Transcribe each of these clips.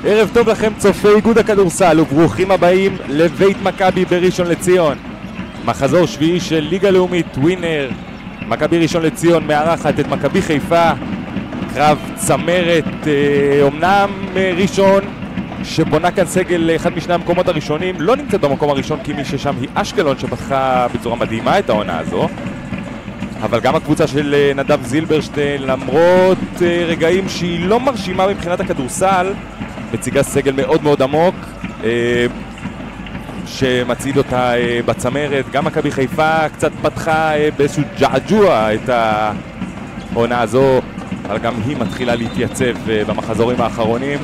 ערב טוב לכם צופי איגוד הכדורסל וברוכים הבאים לבית מכבי בראשון לציון. מחזור שביעי של ליגה לאומית ווינר. מכבי ראשון לציון מארחת את מכבי חיפה. קרב צמרת, אמנם ראשון שבונה כאן סגל אחד משני המקומות הראשונים לא נמצאת במקום הראשון כי מי ששם היא אשקלון שפתחה בצורה מדהימה את העונה הזו, אבל גם הקבוצה של נדב זילברשטיין למרות רגעים שהיא לא מרשימה מבחינת הכדורסל מציגה סגל מאוד מאוד עמוק שמצעיד אותה בצמרת. גם מכבי חיפה קצת פתחה באיזשהו ג'עג'וע את העונה הזו, אבל גם היא מתחילה להתייצב במחזורים האחרונים.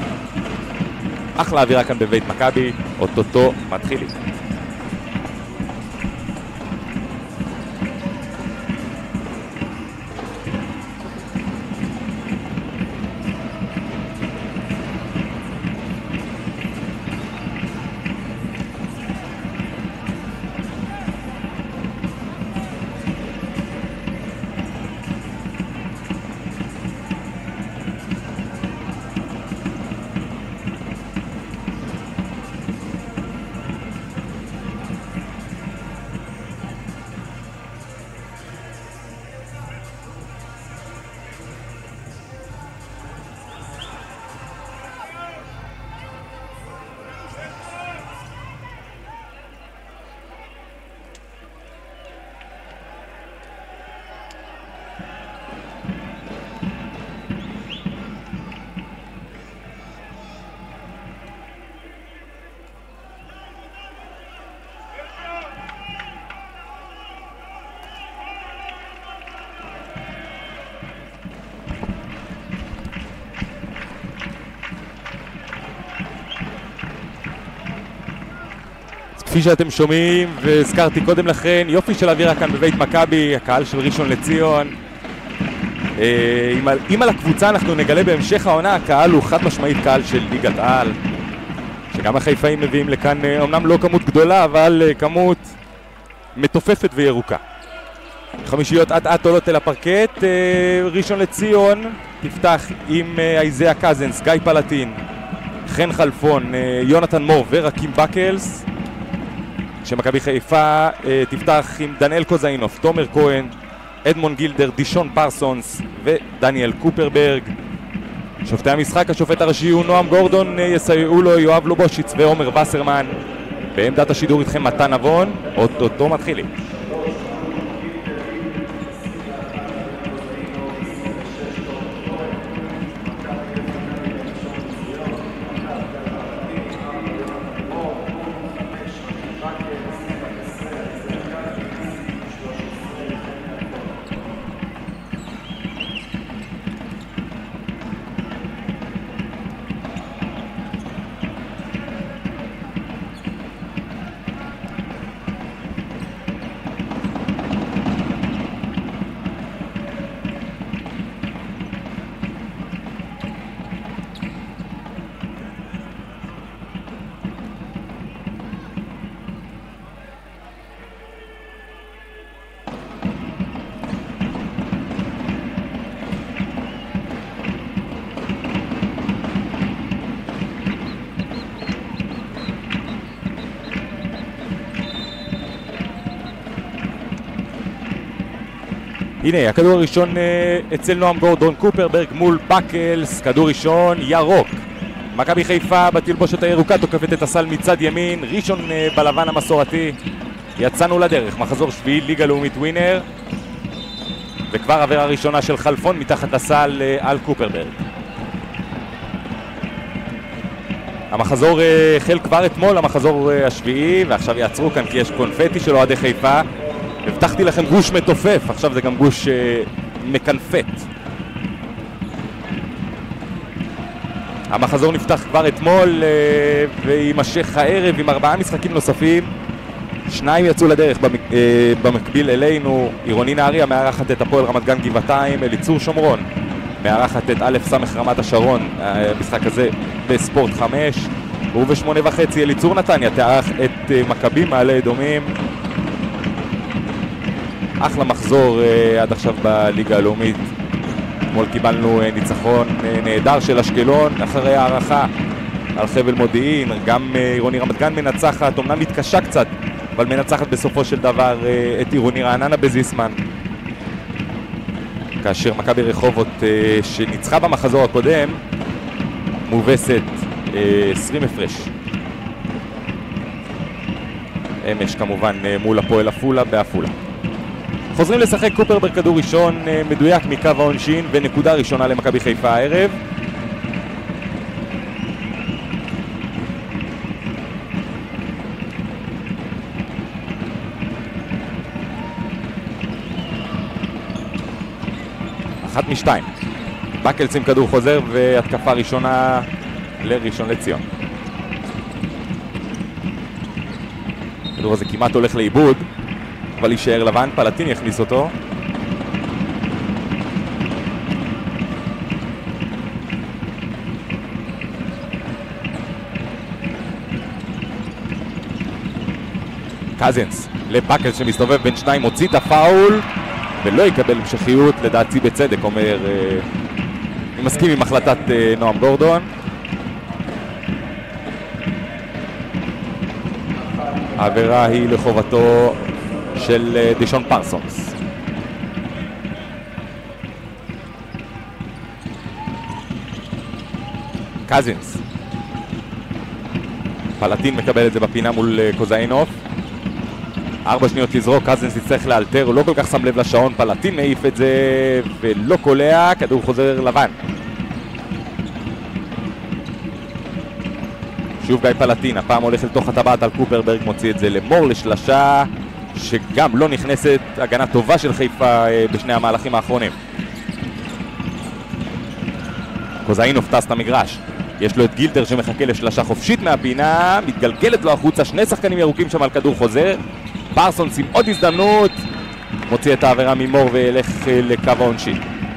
אחלה אווירה כאן בבית מכבי, אוטוטו מתחילים. כפי שאתם שומעים והזכרתי קודם לכן, יופי של אווירה כאן בבית מכבי, הקהל של ראשון לציון. אם על הקבוצה אנחנו נגלה בהמשך העונה, הקהל הוא חד משמעית קהל של ליגת העל, שגם החיפאים מביאים לכאן אומנם לא כמות גדולה אבל כמות מתופפת וירוקה. חמישיות עד עולות אל הפרקט. ראשון לציון תפתח עם איזיה קזנס, גיא פלטין, חן חלפון, יונתן מור ורקים בקלס. שמכבי חיפה תפתח עם דניאל קוזאינוף, תומר כהן, אדמון גילדר, דישון פרסונס ודניאל קופרברג. שופטי המשחק, השופט הראשי הוא נועם גורדון, יסייעו לו יואב לובושיץ ועומר וסרמן. בעמדת השידור איתכם מתן אבון, אוטוטו מתחילים. הנה, הכדור הראשון אצל נועם גורדון, קופרברג מול בקלס, כדור ראשון ירוק. מכבי חיפה בתלבושת הירוקה תוקפת את הסל מצד ימין, ראשון בלבן המסורתי. יצאנו לדרך, מחזור שביעי ליגה לאומית ווינר, וכבר עבירה ראשונה של חלפון מתחת לסל על קופרברג. המחזור החל כבר אתמול, המחזור השביעי, ועכשיו יעצרו כאן כי יש קונפטי של אוהדי חיפה. הבטחתי לכם גוש מתופף, עכשיו זה גם גוש מקנפט. המחזור נפתח כבר אתמול וימשך הערב עם 4 משחקים נוספים. 2 יצאו לדרך במקביל אלינו. עירוני נהריה מארחת את הפועל רמת גן גבעתיים, אליצור שומרון מארחת את א' ס' רמת השרון, המשחק הזה בספורט 5, וב-8:30 אליצור נתניה תארח את מכבי מעלה אדומים. אחלה מחזור עד עכשיו בליגה הלאומית. אתמול קיבלנו ניצחון נהדר של אשקלון אחרי הערכה על חבל מודיעין. גם עירוני רמת גן מנצחת, אומנם מתקשה קצת, אבל מנצחת בסופו של דבר את עירוני רעננה בזיסמן. כאשר מכבי רחובות שניצחה במחזור הקודם מובסת 20 הפרש. אמש כמובן מול הפועל עפולה בעפולה. חוזרים לשחק קופרברג כדור ראשון מדויק מקו העונשין ונקודה ראשונה למכבי חיפה הערב. אחת משתיים. בקלס עם כדור חוזר והתקפה ראשונה לראשון לציון. הכדור הזה כמעט הולך לאיבוד, אבל יישאר לבן, פלטין יכניס אותו. קזנס לבקלס שמסתובב בין שניים, מוציא את הפאול ולא יקבל המשכיות, לדעתי בצדק, אומר, אני מסכים עם החלטת נועם גורדון. העבירה היא לחובתו של דישון פרסונס. קזינס. פלטין מקבל את זה בפינה מול קוזאינוף. 4 שניות לזרוק, קזינס יצטרך לאלתר, הוא לא כל כך שם לב לשעון, פלטין מעיף את זה ולא קולע, כדור חוזר לבן. שוב גיא פלטין, הפעם הולך לתוך הטבעת על קופרברג, מוציא את זה למור לשלשה שגם לא נכנסת, הגנה טובה של חיפה בשני המהלכים האחרונים. קוזאינוף טס את המגרש, יש לו את גילדר שמחכה לשלשה חופשית מהפינה, מתגלגלת לו החוצה, 2 שחקנים ירוקים שם על כדור חוזר. פרסונס עם עוד הזדמנות, מוציא את העבירה ממור וילך לקו העונשין.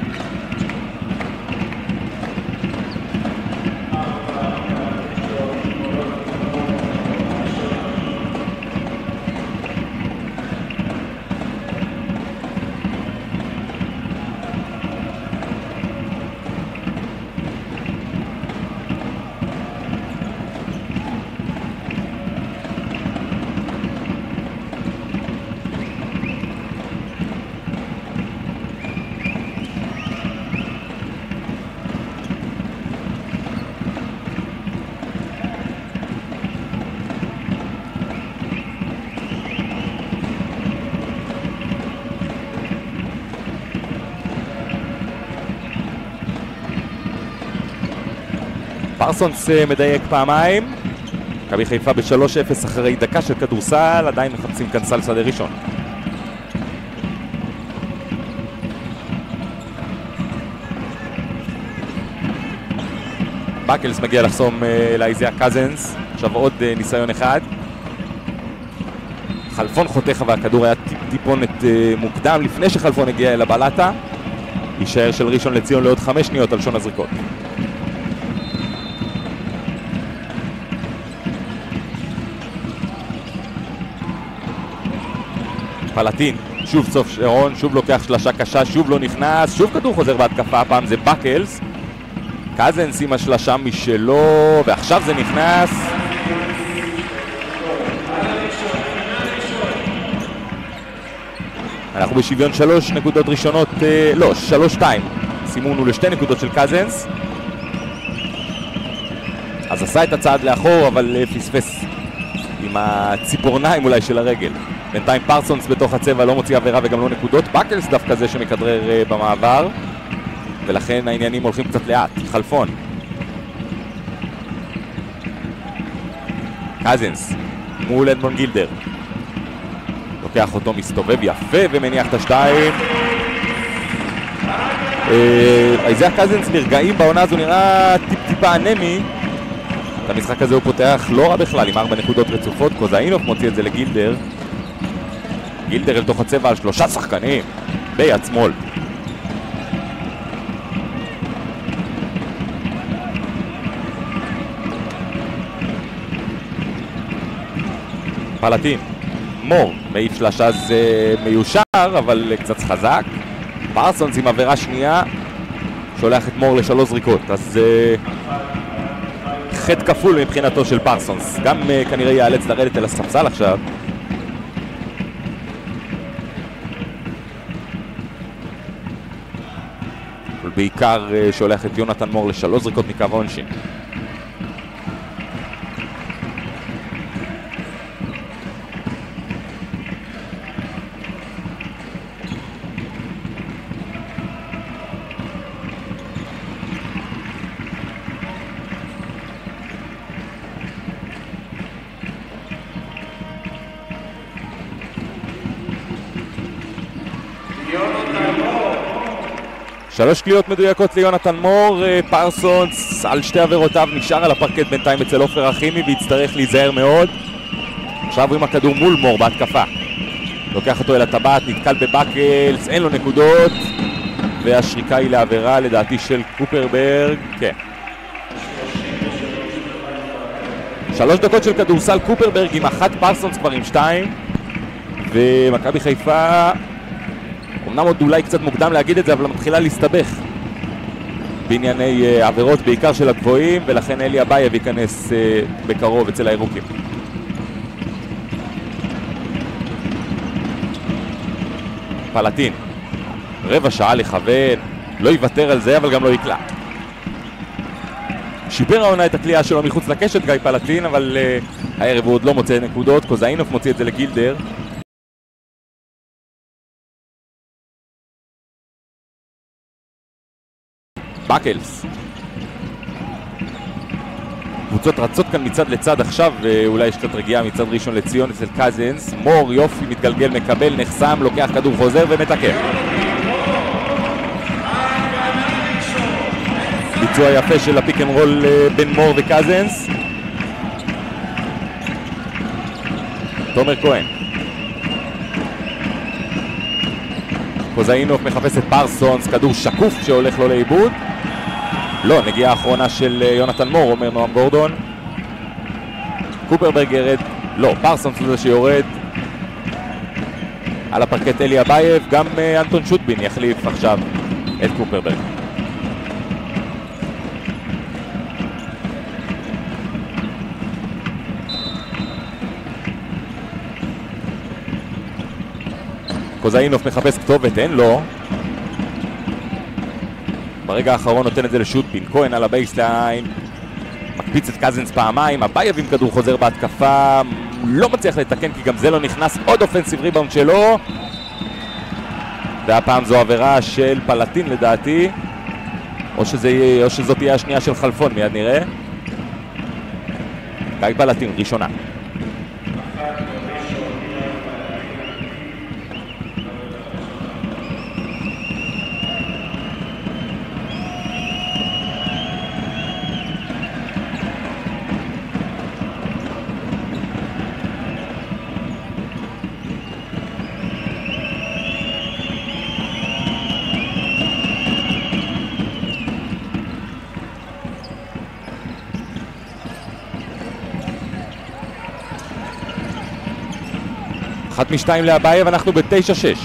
פרסונס מדייק פעמיים. מכבי חיפה ב-3-0 אחרי דקה של כדורסל, עדיין מחפשים כאן סל שדה ראשון. בקלס מגיע לחסום לאיזיה קזנס, עכשיו עוד ניסיון אחד. חלפון חותך והכדור היה טיפונת מוקדם לפני שחלפון הגיע אל הבלטה. יישאר של ראשון לציון לעוד 5 שניות על שון הזריקות. פלטין, שוב סוף שעון, שוב לוקח שלשה קשה, שוב לא נכנס, שוב כדור חוזר בהתקפה, הפעם זה בקלס. קזנס עם השלשה משלו, ועכשיו זה נכנס. אנחנו בשוויון 3 נקודות ראשונות, לא, 3-2. סימונו ל2 נקודות של קזנס. אז עשה את הצעד לאחור, אבל פספס עם הציפורניים אולי של הרגל. בינתיים פרסונס בתוך הצבע לא מוציא עבירה וגם לא נקודות. בקלס דווקא זה שמכדרר במעבר, ולכן העניינים הולכים קצת לאט. חלפון. קזנס מול אדמון גילדר. לוקח אותו, מסתובב יפה ומניח את השתיים. איזיה קזנס ברגעים בעונה הזו נראה טיפה אנמי. את המשחק הזה הוא פותח לא רע בכלל עם 4 נקודות רצופות. קוזאינוף מוציא את זה לגילדר. גילדר אל תוך הצבע על 3 שחקנים ביד שמאל. פלטין, מור, מעיף שלשה זה מיושר אבל קצת חזק. פרסונס עם עבירה שנייה שולח את מור ל3 זריקות, אז חטא כפול מבחינתו של פרסונס, גם כנראה ייאלץ לרדת אל הספסל עכשיו. אבל בעיקר שולח את יונתן מור ל3 זריקות מקו העונשין. שלוש קליעות מדויקות ליונתן מור. פרסונס על שתי עבירותיו נשאר על הפרקט בינתיים אצל עופר אחימי ויצטרך להיזהר מאוד. עכשיו עם הכדור מול מור בהתקפה, לוקח אותו אל הטבעת, נתקל בבקלס, אין לו נקודות, והשריקה היא לעבירה לדעתי של קופרברג. כן, 3 דקות של כדורסל. קופרברג עם 1, פרסונס כבר עם 2, ומכבי חיפה אמנם עוד אולי קצת מוקדם להגיד את זה, אבל מתחילה להסתבך בענייני עבירות, בעיקר של הגבוהים, ולכן אלי אבייב ייכנס בקרוב אצל הירוקים. פלטין, רבע שעה לכוון, לא יוותר על זה, אבל גם לא יקלע. שיפר העונה את הקליעה שלו מחוץ לקשת גיא פלטין, אבל הערב הוא עוד לא מוצא נקודות. קוזאינוף מוציא את זה לגילדר. בקלס. קבוצות רצות כאן מצד לצד עכשיו, ואולי יש קצת רגיעה מצד ראשון לציון אצל קזנס. מור יופי, מתגלגל, מקבל, נחסם, לוקח כדור, חוזר ומתקף. ביצוע יפה של הפיק אנד רול בין מור וקזנס. תומר כהן. קוזאינוף מחפש את פרסונס, כדור שקוף שהולך לו לאיבוד. לא, נגיעה האחרונה של יונתן מור, אומר נועם גורדון. קופרברג ירד, לא, פרסונס הוא זה שיורד. על הפרקט אלי אבייב, גם אנטון שוטבין יחליף עכשיו את קופרברג. קוזאינוף מחפש כתובת, אין לו. ברגע האחרון נותן את זה לשוטבין. כהן על הבייסליין, מקפיץ את קזנס פעמיים. אבייב עם כדור חוזר בהתקפה, לא מצליח לתקן כי גם זה לא נכנס. עוד אופנסיב ריבאונד שלו, והפעם זו עבירה של פלטין לדעתי, או שזאת תהיה השנייה של חלפון, מיד נראה. גיא פלטין, ראשונה. אחת משתיים לאבייב, אנחנו ב-9-6.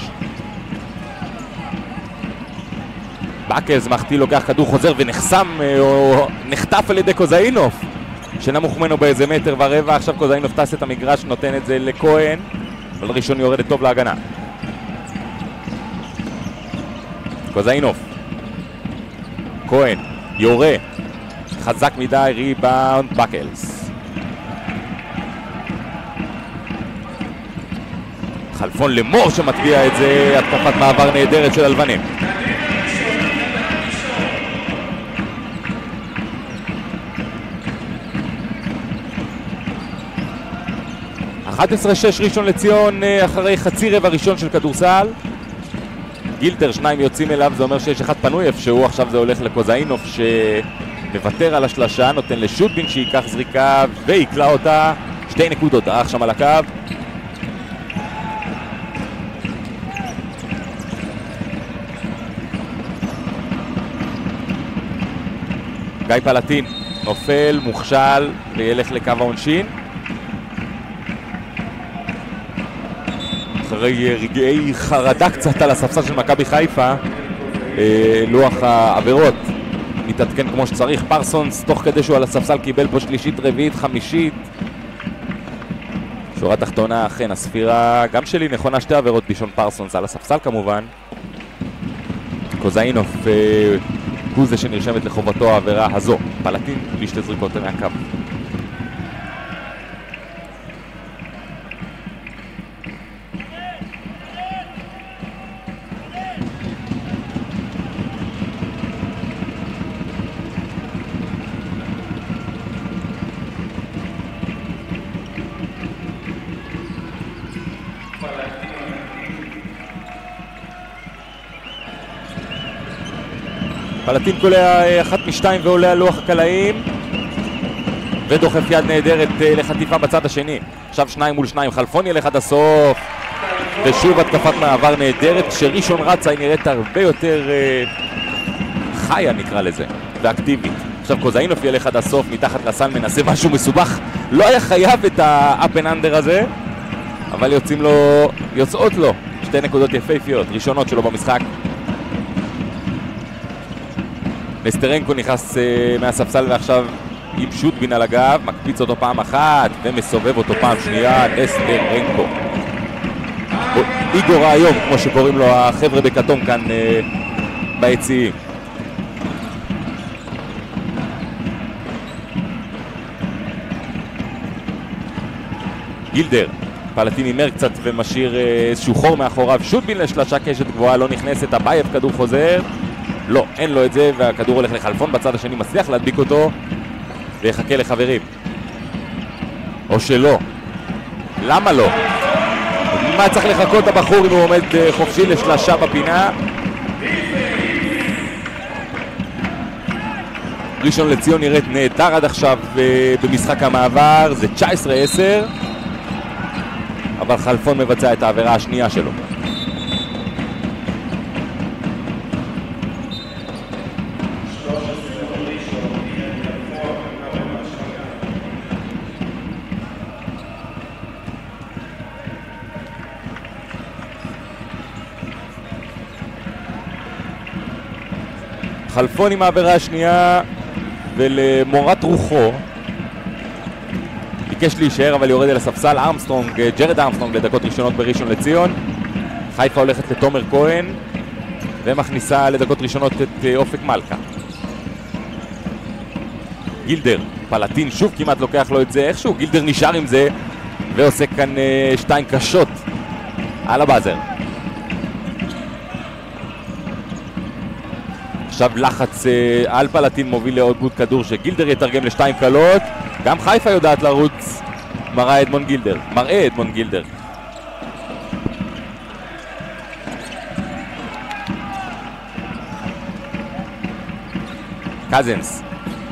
בקלס מחטיא, לוקח כדור, חוזר ונחסם או נחטף על ידי קוזאינוף שנמוך ממנו באיזה מטר ורבע. עכשיו קוזאינוף טס את המגרש, נותן את זה לכהן, אבל ראשון יורדת טוב להגנה. קוזאינוף, כהן יורה חזק מדי, ריבאונד בקלס. חלפון למור שמטביע את זה, התקפת מעבר נהדרת של אלבנים. אחת 11-6 ראשון לציון אחרי חצי רבע ראשון של כדורסל. גילדר, שניים יוצאים אליו, זה אומר שיש אחד פנוי איפשהו. עכשיו זה הולך לקוזאינוף שמוותר על השלשה, נותן לשוטבין שיקח זריקה ויקלע אותה. 2 נקודות, דרך שם על הקו. גיא פלטין נופל, מוכשל וילך לקו העונשין. אחרי רגעי חרדה קצת על הספסל של מכבי חיפה, לוח העבירות מתעדכן כמו כמו שצריך. פרסונס, תוך כדי שהוא על הספסל, קיבל פה שלישית, רביעית, חמישית. שורה תחתונה, אכן, הספירה גם שלי נכונה, שתי עבירות בישון פרסונס על הספסל כמובן. קוזאינוף הוא זה שנרשמת לחובתו העבירה הזו. פלטין בלי שתי זריקות מהקו. פלטין קולע אחת משתיים ועולה על לוח הקלעים ודוחף יד נהדרת לחטיפה בצד השני. עכשיו 2 מול 2, חלפון ילך עד הסוף ושוב התקפת מעבר נהדרת. כשראשון רצה היא נראית הרבה יותר חיה נקרא לזה ואקטיבית. עכשיו קוזאינוף ילך עד הסוף מתחת לסל, מנסה משהו מסובך, לא היה חייב את האפ אנד אנדר הזה אבל יוצאות לו שתי נקודות יפהפיות ראשונות שלו במשחק. נסטרנקו נכנס מהספסל ועכשיו עם שוטבין על הגב, מקפיץ אותו פעם אחת ומסובב אותו פעם שנייה. נסטרנקו, איגור היום כמו שקוראים לו החבר'ה בקטון כאן ביציעים. גילדר, פלטין הימר קצת ומשאיר איזשהו חור מאחוריו. שוטבין לשלשה קשת גבוהה לא נכנסת. הבייב כדור חוזר, לא, אין לו את זה והכדור הולך לחלפון בצד השני, מצליח להדביק אותו ויחכה לחברים. או שלא. למה לא? מה צריך לחכות הבחור אם הוא עומד חופשי לשלשה בפינה? ראשון לציון נראית נהדר עד עכשיו במשחק המעבר, זה 19-10 אבל חלפון מבצע את העבירה השנייה שלו. חלפון עם העבירה השנייה ולמורת רוחו ביקש להישאר אבל יורד אל הספסל. ג'רד ארמסטרונג לדקות ראשונות בראשון לציון. חיפה הולכת לתומר כהן ומכניסה לדקות ראשונות את אופק מלכה. גילדר, פלטין שוב כמעט לוקח לו את זה איכשהו, גילדר נשאר עם זה ועושה כאן שתיים קשות על הבאזר. עכשיו לחץ על פלטין מוביל לעוד בוט כדור שגילדר יתרגם לשתיים קלות. גם חיפה יודעת לרוץ, מראה אדמונד גילדר. קזנס,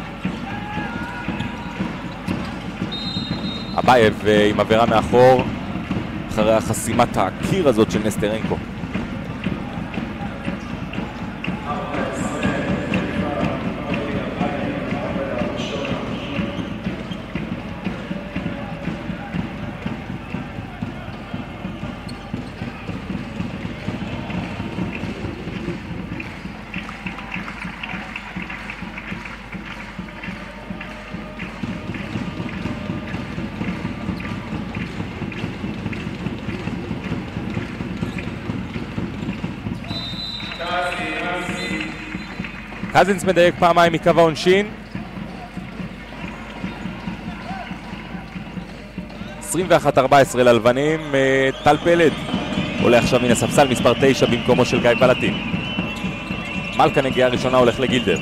הבייב עם עבירה מאחור אחרי החסימת הקיר הזאת של נסטרנקו. קזינס מדייק פעמיים מקו העונשין. 21-14 ללבנים. טל פלד עולה עכשיו מן הספסל מספר 9 במקומו של גיא פלטין. מלכה נגיעה ראשונה הולך לגילדר.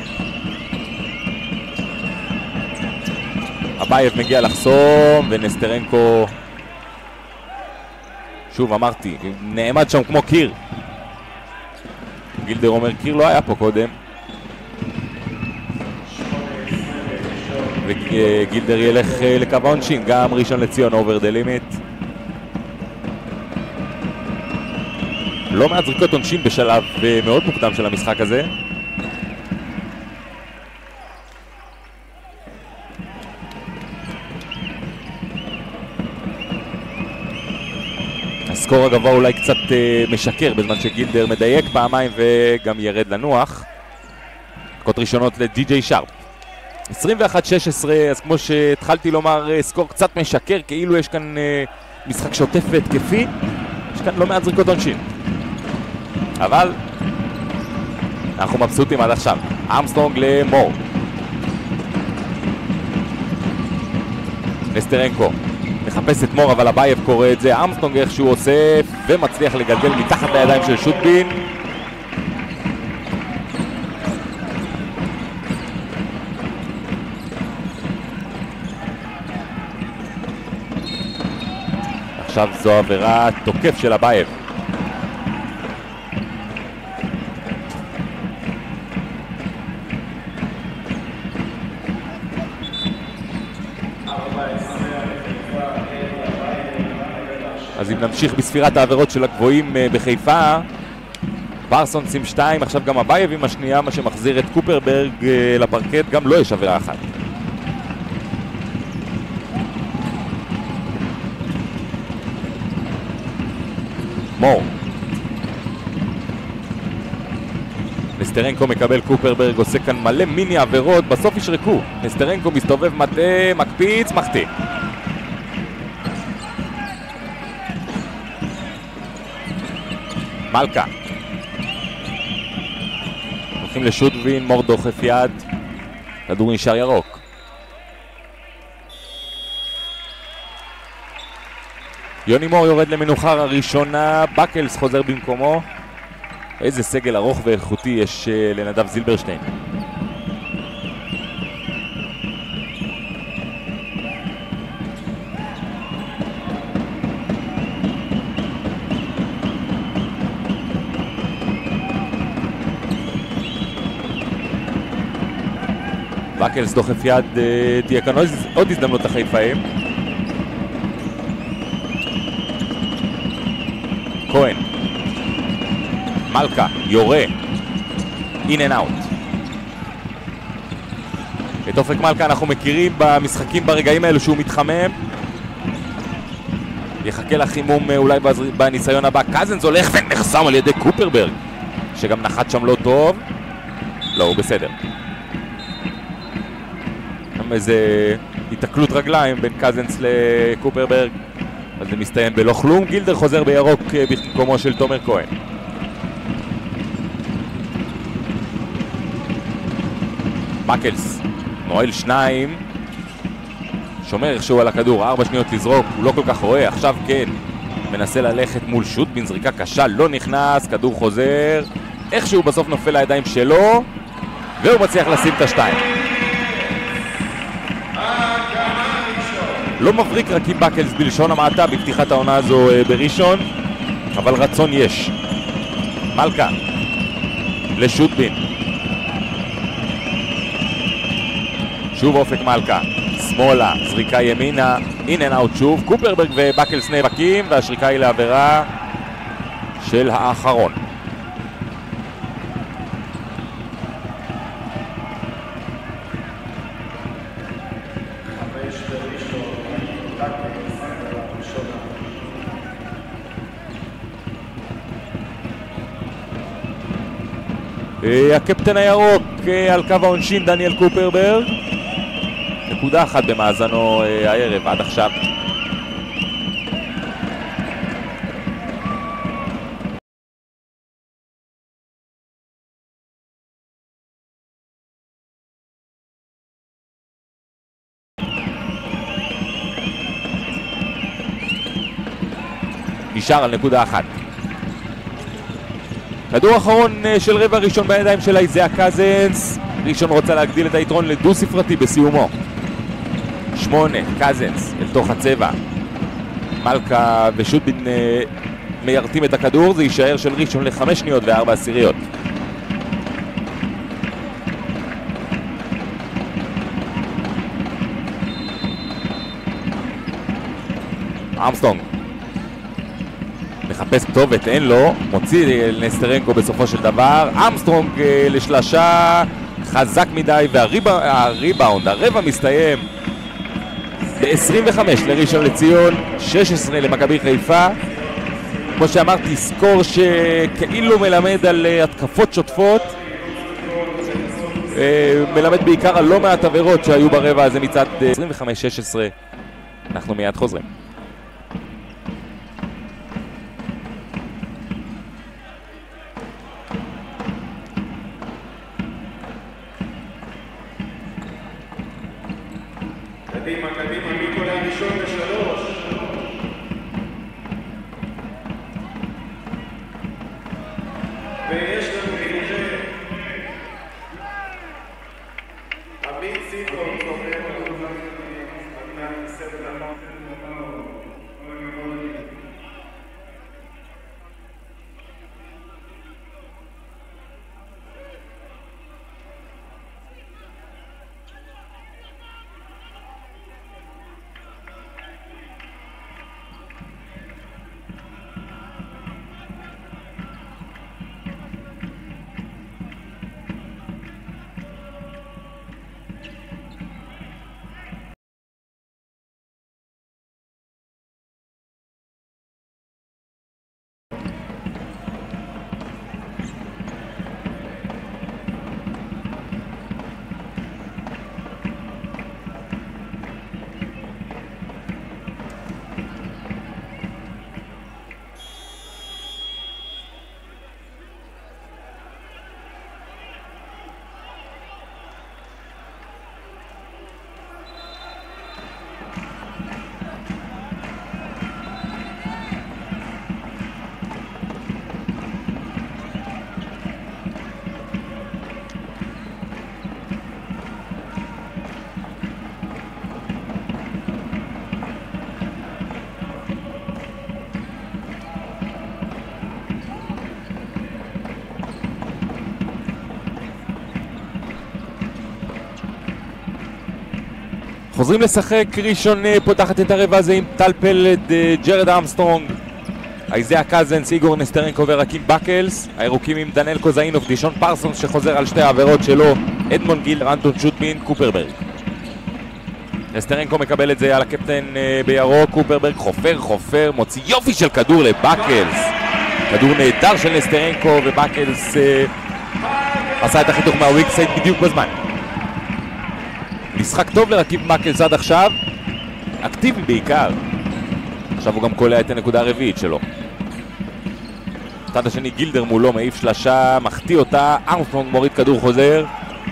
הבייב מגיע לחסום ונסטרנקו שוב אמרתי נעמד שם כמו קיר. גילדר אומר קיר לא היה פה קודם וגילדר ילך לקו העונשין. גם ראשון לציון over the limit. לא מעט זריקות עונשין בשלב מאוד מוקדם של המשחק הזה. הסקור הגבוה אולי קצת משקר בזמן שגילדר מדייק פעמיים וגם ירד לנוח. דקות ראשונות לדי.ג'יי שרפ. 21-16, אז כמו שהתחלתי לומר, סקור קצת משקר, כאילו יש כאן משחק שוטף והתקפי. יש כאן לא מעט זריקות עונשין. אבל אנחנו מבסוטים עד עכשיו. ארמסטרונג למור. נסטרנקו מחפש את מור, אבל אבייב קורא את זה. ארמסטרונג איכשהו אוסף ומצליח לגלגל מתחת לידיים של שוטבין. עכשיו זו עבירה תוקף של אבייב. אז אם נמשיך בספירת העבירות של הגבוהים בחיפה, פרסונס עם 2, עכשיו גם אבייב עם השנייה, מה שמחזיר את קופרברג לפרקט, גם לא יש עבירה אחת. מור. נסטרנקו מקבל, קופרברג עושה כאן מלא מיני עבירות, בסוף ישרקו. נסטרנקו מסתובב מטה, מקפיץ, מחטיא. מלכה. הולכים לשוטבין, מור דוחף יד, כדור נשאר ירוק. יוני מור יורד למנוחה הראשונה, בקלס חוזר במקומו. איזה סגל ארוך ואיכותי יש לנדב זילברשטיין. בקלס דוחף יד, תהיה כאן עוד הזדמנות לחיפאים. כהן, מלכה, יורה, אין אנד אאוט. את אופק מלכה אנחנו מכירים במשחקים ברגעים האלו שהוא מתחמם. יחכה לחימום אולי בניסיון הבא. קזנס הולך ונחסם על ידי קופרברג, שגם נחת שם לא טוב. לא, הוא בסדר. איזה התקלות רגליים בין קזנס לקופרברג, אז זה מסתיים בלא כלום. גילדר חוזר בירוק במקומו של תומר כהן. בקלס נועל 2, שומר איכשהו על הכדור, 4 שניות לזרוק, הוא לא כל כך רואה. עכשיו כן, מנסה ללכת מול שוטבין, זריקה קשה, לא נכנס, כדור חוזר, איכשהו בסוף נופל לידיים שלו, והוא מצליח לשים את 2. לא מבריק רק עם בקלס בלשון המעטה בפתיחת העונה הזו בראשון, אבל רצון יש. מלכה לשוטבין, שוב אופק מלכה, שמאלה, זריקה ימינה, אין אנד אאוט שוב. קופרברג ובקלס נאבקים, והשריקה היא לעבירה של האחרון. הקפטן הירוק על קו העונשין, דניאל קופרברג. 1 במאזנו הערב עד עכשיו. נשאר על 1. כדור אחרון של רבע ראשון בידיים של איזאה קזנס. ראשון רוצה להגדיל את היתרון לדו ספרתי בסיומו. 8, קזנס אל תוך הצבע. מלכה ושוטבין מיירתים את הכדור, זה יישאר של ראשון ל5 שניות ו4 עשיריות. ארמסטרונג מחפש כתובת, אין לו, מוציא נסטרנקו בסופו של דבר. ארמסטרונג לשלשה חזק מדי, והריבאונד, הרבע מסתיים ב-25 לראשון לציון, 16 למכבי חיפה. כמו שאמרתי, סקור שכאילו מלמד על התקפות שוטפות. מלמד בעיקר על לא מעט עבירות שהיו ברבע הזה מצד 25-16. אנחנו מיד חוזרים. קדימה, מיקולה הראשון ב3. ויש לנו חילופי. עמית סיפור, חוזרים לשחק, ראשון פותחת את הרבע הזה עם טל פלד, ג'רד ארמסטרונג, איזיה קזנס, איגור נסטרנקו ורקים בקלס. הירוקים עם דניאל קוזאינוב, דישון פרסון שחוזר על שתי העבירות שלו, אדמון גילר, אנטון שוטבין, קופרברג. נסטרנקו מקבל את זה על הקפטן בירוק, קופרברג חופר, מוציא יופי של כדור לבקלס. כדור נהדר של נסטרנקו, ובקלס עשה את החיתוך מהוויק סייד בדיוק בזמן. משחק טוב לרקיב בקלס עד עכשיו, אקטיבי בעיקר. עכשיו הוא גם קולע את הנקודה הרביעית שלו. צד השני גילדר מולו, מעיף שלשה, מחטיא אותה, ארמסטרונג מוריד כדור חוזר.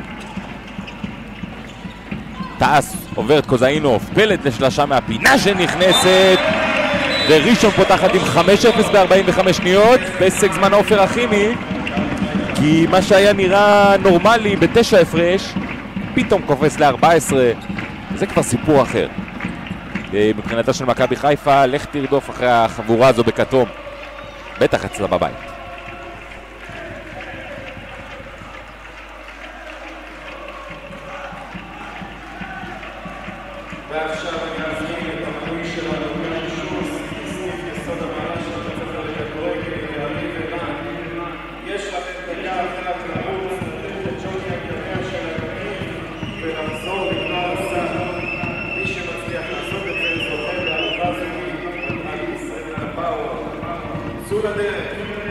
טאס עובר את קוזאינוב, פלד לשלשה מהפינה שנכנסת, וראשון פותחת עם 5-0 ב-45 שניות, בהישג זמן עופר הכימי, כי מה שהיה נראה נורמלי ב9 הפרש, פתאום קופץ ל14, זה כבר סיפור אחר. מבחינתה של מכבי חיפה, לך תרדוף אחרי החבורה הזו בכתום, בטח אצלה בבית. ועכשיו אני מזמין את המנוי של אלון שוס, סניף יסוד המעלה של בית הספר לכדורגל ואביב ערן. יש לכם דקה אחת לרוץ, לתת את ג'וני הגדולה של הגנים ולחזור לקרוא הסל. מי שמצליח לעשות את זה זוכה לאהבה זוגית על ישראל הפאוור. צאו לדרך.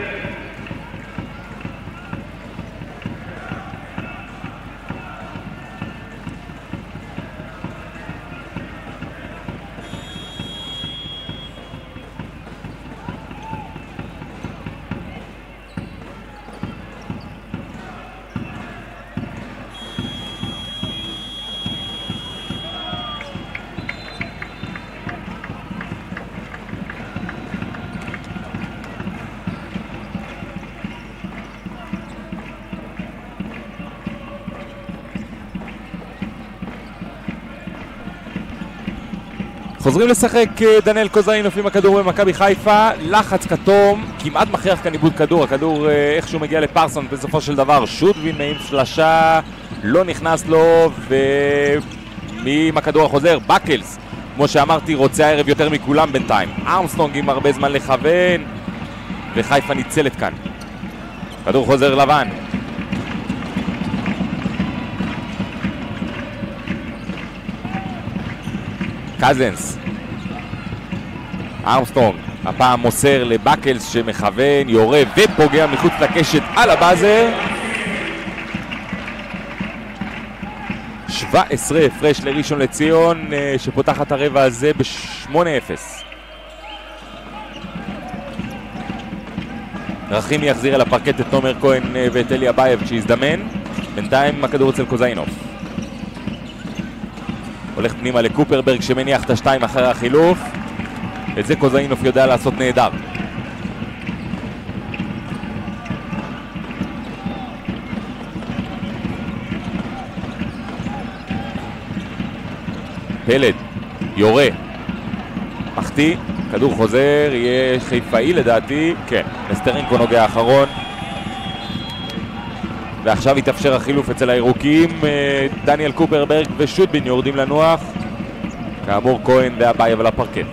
חוזרים לשחק דניאל קוזאינוב עם הכדור במכבי חיפה, לחץ כתום, כמעט מכריח כאן איבוד כדור, הכדור איכשהו מגיע לפרסון, בסופו של דבר שוטבין עם שלשה, לא נכנס לו, ועם הכדור החוזר, בקלס, כמו שאמרתי, רוצה הערב יותר מכולם בינתיים, ארמסטרונג עם הרבה זמן לכוון, וחיפה ניצלת כאן. כדור חוזר לבן. קזנס, ארמסטרונג, הפעם מוסר לבקלס שמכוון, יורה ופוגע מחוץ לקשת על הבאזר. 17 הפרש לראשון לציון שפותחת הרבע הזה ב-8-0. רחימי יחזיר אל הפרקט את תומר כהן ואת אלי אבייב כשיזדמן. בינתיים הכדור אצל קוזאינוב. הולך פנימה לקופרברג שמניח את השתיים אחרי החילוף. את זה קוזאינוב יודע לעשות נהדר. פלד, יורה, מחטיא, כדור חוזר, יהיה חיפאי לדעתי, כן, נסטרנקו נוגע האחרון. ועכשיו יתאפשר החילוף אצל הירוקים, דניאל קופרברג ושוטבין יורדים לנוח. כאמור כהן ואבייב על הפרקט.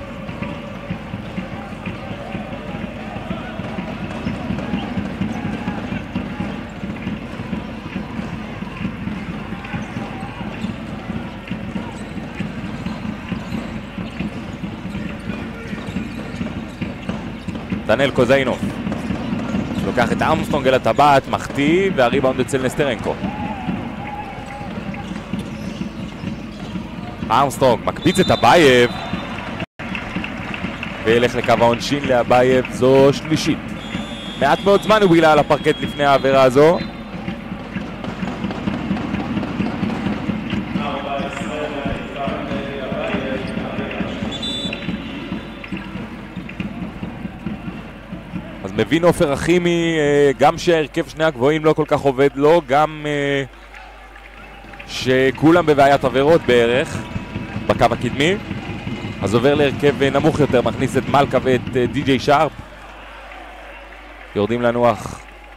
דניאל קוזאינוב לוקח את ארמסטרונג אל הטבעת, מחטיא, והריבאונד אצל נסטרנקו. ארמסטרונג מקפיץ את אבייב וילך לקו העונשין לאבייב, זו שלישית. מעט מאוד זמן הוא בילה על הפרקט לפני העבירה הזו. מבין עופר רחימי גם שהרכב שני הגבוהים לא כל כך עובד לו, גם שכולם בבעיית עבירות בערך בקו הקדמי, אז עובר להרכב נמוך יותר, מכניס את מלכה ואת די.ג'יי שרפ. יורדים לנוח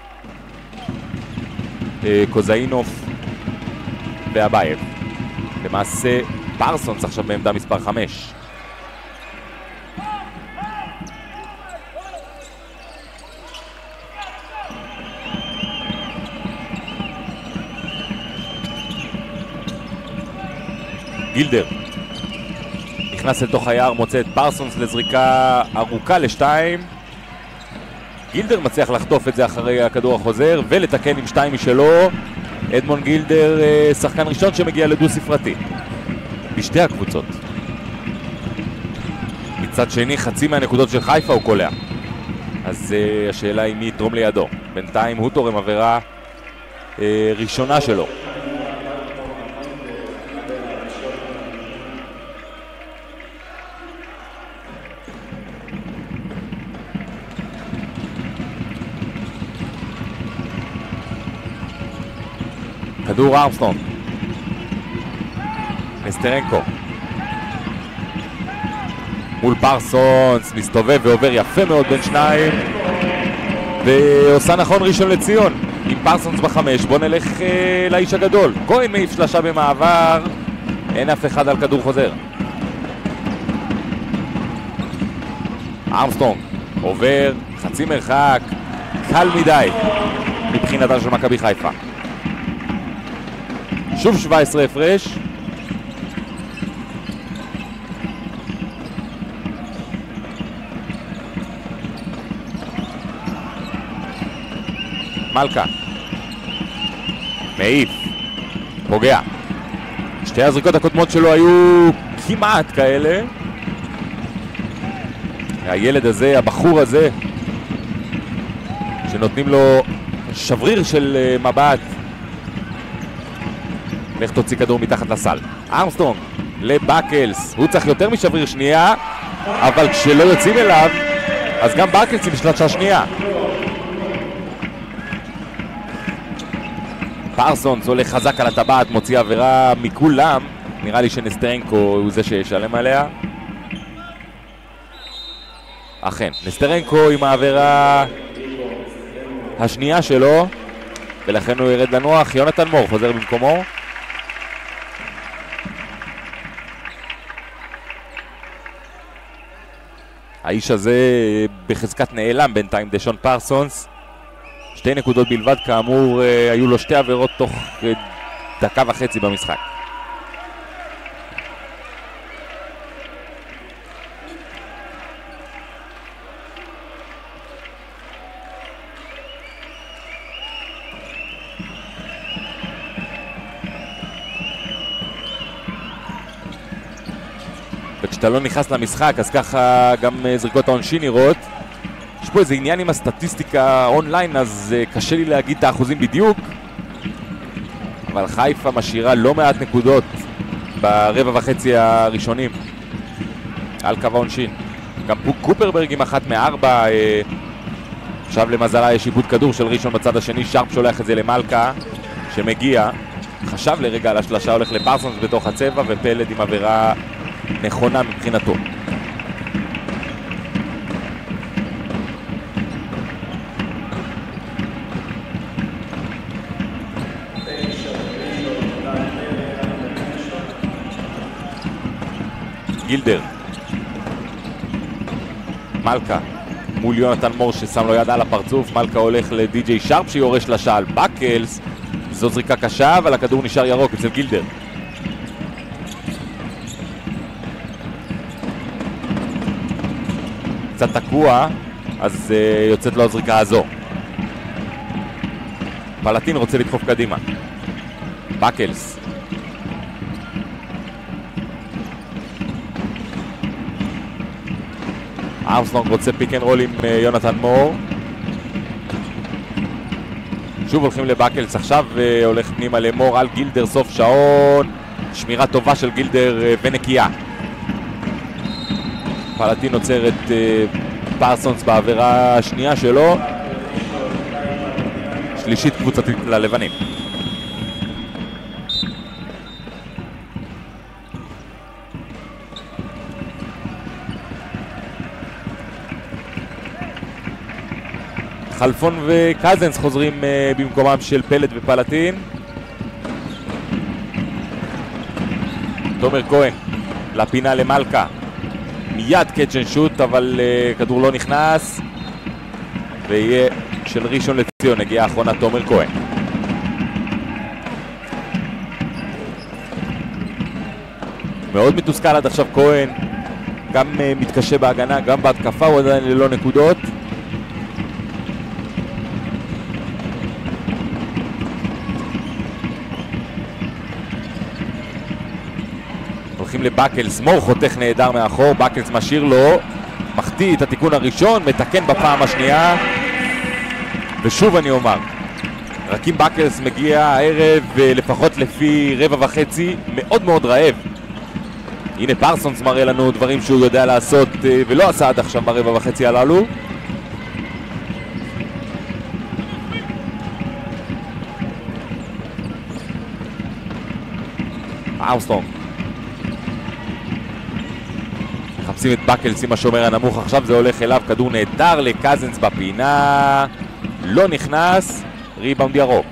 קוזאינוב ואבייב. למעשה פרסונס עכשיו בעמדה מספר 5. גילדר נכנס לתוך היער, מוצא את פרסונס לזריקה ארוכה לשתיים. גילדר מצליח לחטוף את זה אחרי הכדור החוזר ולתקן עם שתיים משלו. אדמונד גילדר שחקן ראשון שמגיע לדו ספרתי בשתי הקבוצות. מצד שני חצי מהנקודות של חיפה הוא קולע, אז השאלה היא מי יתרום לידו. בינתיים הוא תורם עבירה ראשונה שלו. כדור ארמסטרונג, נסטרנקו מול פרסונס, מסתובב ועובר יפה מאוד בין שניים ועושה נכון ראשון לציון עם פרסונס בחמש. בוא נלך לאיש הגדול. כהן מעיף שלשה במעבר, אין אף אחד על כדור חוזר. ארמסטרונג עובר חצי מרחק, קל מדי מבחינתה של מכבי חיפה. שוב 17 הפרש. מלכה מעיף, פוגע. שתי הזריקות הקודמות שלו היו כמעט כאלה. הילד הזה, הבחור הזה שנותנים לו שבריר של מבט. לך תוציא כדור מתחת לסל. ארמסטרונג לבקלס, הוא צריך יותר משבריר שנייה, אבל כשלא יוצאים אליו אז גם בקלס עם שלשה שנייה. פרסונס הולך חזק על הטבעת, מוציא עבירה מכולם. נראה לי שנסטרנקו הוא זה שישלם עליה. אכן, נסטרנקו עם העבירה השנייה שלו, ולכן הוא ירד לנוח. יונתן מור חוזר במקומו. האיש הזה בחזקת נעלם בינתיים, דשון פרסונס. 2 נקודות בלבד, כאמור היו לו 2 עבירות תוך דקה וחצי במשחק. וכשאתה לא נכנס למשחק, אז ככה גם זריקות העונשין נראות. יש פה איזה עניין עם הסטטיסטיקה אונליין, אז קשה לי להגיד את האחוזים בדיוק. אבל חיפה משאירה לא מעט נקודות ברבע וחצי הראשונים על קו העונשין. גם קופרברג עם 1 מ-4. עכשיו למזלה יש עיבוד כדור של ראשון בצד השני, שרפ שולח את זה למלכה שמגיע, חשב לרגע על השלשה, הולך לפרסונס בתוך הצבע, ופלד עם עבירה נכונה מבחינתו. גילדר, מלכה מול יונתן מור ששם לו יד על הפרצוף. מלכה הולך לדי.ג'יי שרפ שיורש לשעל. בקלס, זו זריקה קשה, אבל הכדור נשאר ירוק אצל גילדר. קצת תקוע, אז יוצאת לו הזריקה הזו. פלטין רוצה לדחוף קדימה. בקלס, ארמסטרונג רוצה פיק אנד רול עם יונתן מור. שוב הולכים לבקלס עכשיו, והולך פנימה למור על גילדר. סוף שעון, שמירה טובה של גילדר ונקייה. פלטין עוצר את פרסונס בעבירה השנייה שלו. שלישית קבוצתית ללבנים. חלפון וקזנס חוזרים במקומם של פלד ופלטין. תומר כהן לפינה למלכה, מיד קאצ' אנד שוט, אבל כדור לא נכנס, ויהיה של ראשון לציון. הגיעה האחרונה תומר כהן. מאוד מתוסכל עד עכשיו כהן, גם מתקשה בהגנה, גם בהתקפה, הוא עדיין ללא נקודות. הולכים לבקלס, מור חותך נהדר מאחור, בקלס משאיר לו, מחטיא את התיקון הראשון, מתקן בפעם השנייה. ושוב אני אומר, רק אם בקלס מגיע הערב, לפחות לפי רבע וחצי, מאוד מאוד רעב. הנה פרסונס מראה לנו דברים שהוא יודע לעשות ולא עשה עד עכשיו ברבע וחצי הללו. ארמסטרונג מחפשים את בקלס עם השומר הנמוך, עכשיו זה הולך אליו, כדור נהדר לקזנס בפינה, לא נכנס, ריבאונד ירוק.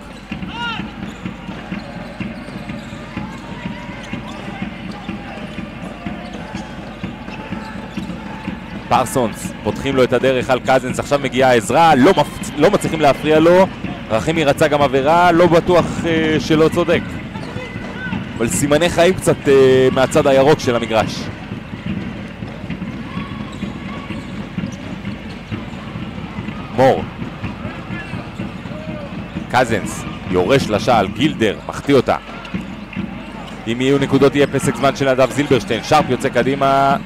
פרסונס פותחים לו את הדרך על קזנס, עכשיו מגיעה העזרה, לא מצליחים להפריע לו. רחימי רצה גם עבירה, לא בטוח שלא צודק, אבל סימני חיים קצת מהצד הירוק של המגרש. מור, קזנס יורש לשעל, גילדר מחטיא אותה. אם יהיו נקודות יהיה פסק זמן של נדב זילברשטיין. שרפ יוצא קדימה,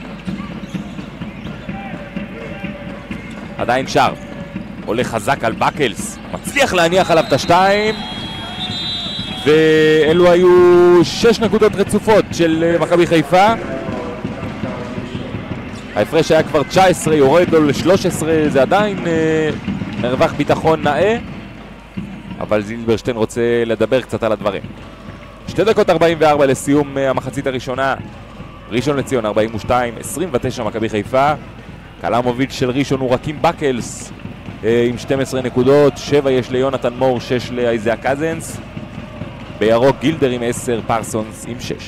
עדיין שרפ הולך חזק על בקלס, מצליח להניח עליו את השתיים, ואלו היו 6 נקודות רצופות של מכבי חיפה. ההפרש היה כבר 19, יורד לו ל-13, זה עדיין מרווח ביטחון נאה, אבל זילברשטיין רוצה לדבר קצת על הדברים. 2 דקות 44 לסיום המחצית הראשונה. ראשון לציון 42, 29 מכבי חיפה. קלמוביץ' של ראשון הוא רק עם בקלס עם 12 נקודות, 7 יש ליונתן מור, 6 לאיזאה קזנס. בירוק גילדר עם 10, פרסונס עם 6.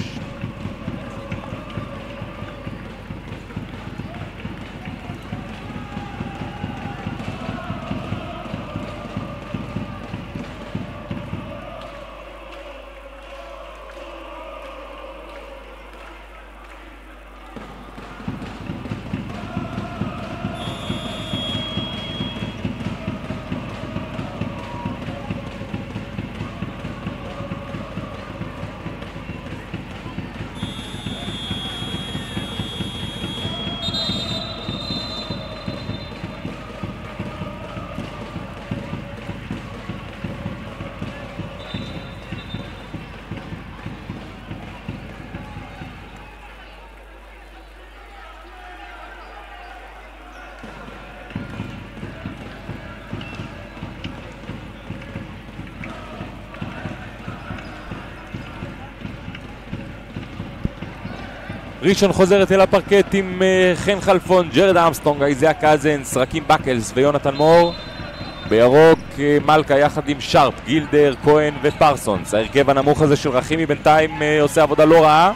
ראשון חוזרת אל הפרקט עם חן חלפון, ג'רד אמסטרונג, איזיה קזנס, רקים בקלס ויונתן מור. בירוק מלכה יחד עם שרפ, גילדר, כהן ופרסונס. ההרכב הנמוך הזה של רחימי בינתיים עושה עבודה לא רעה.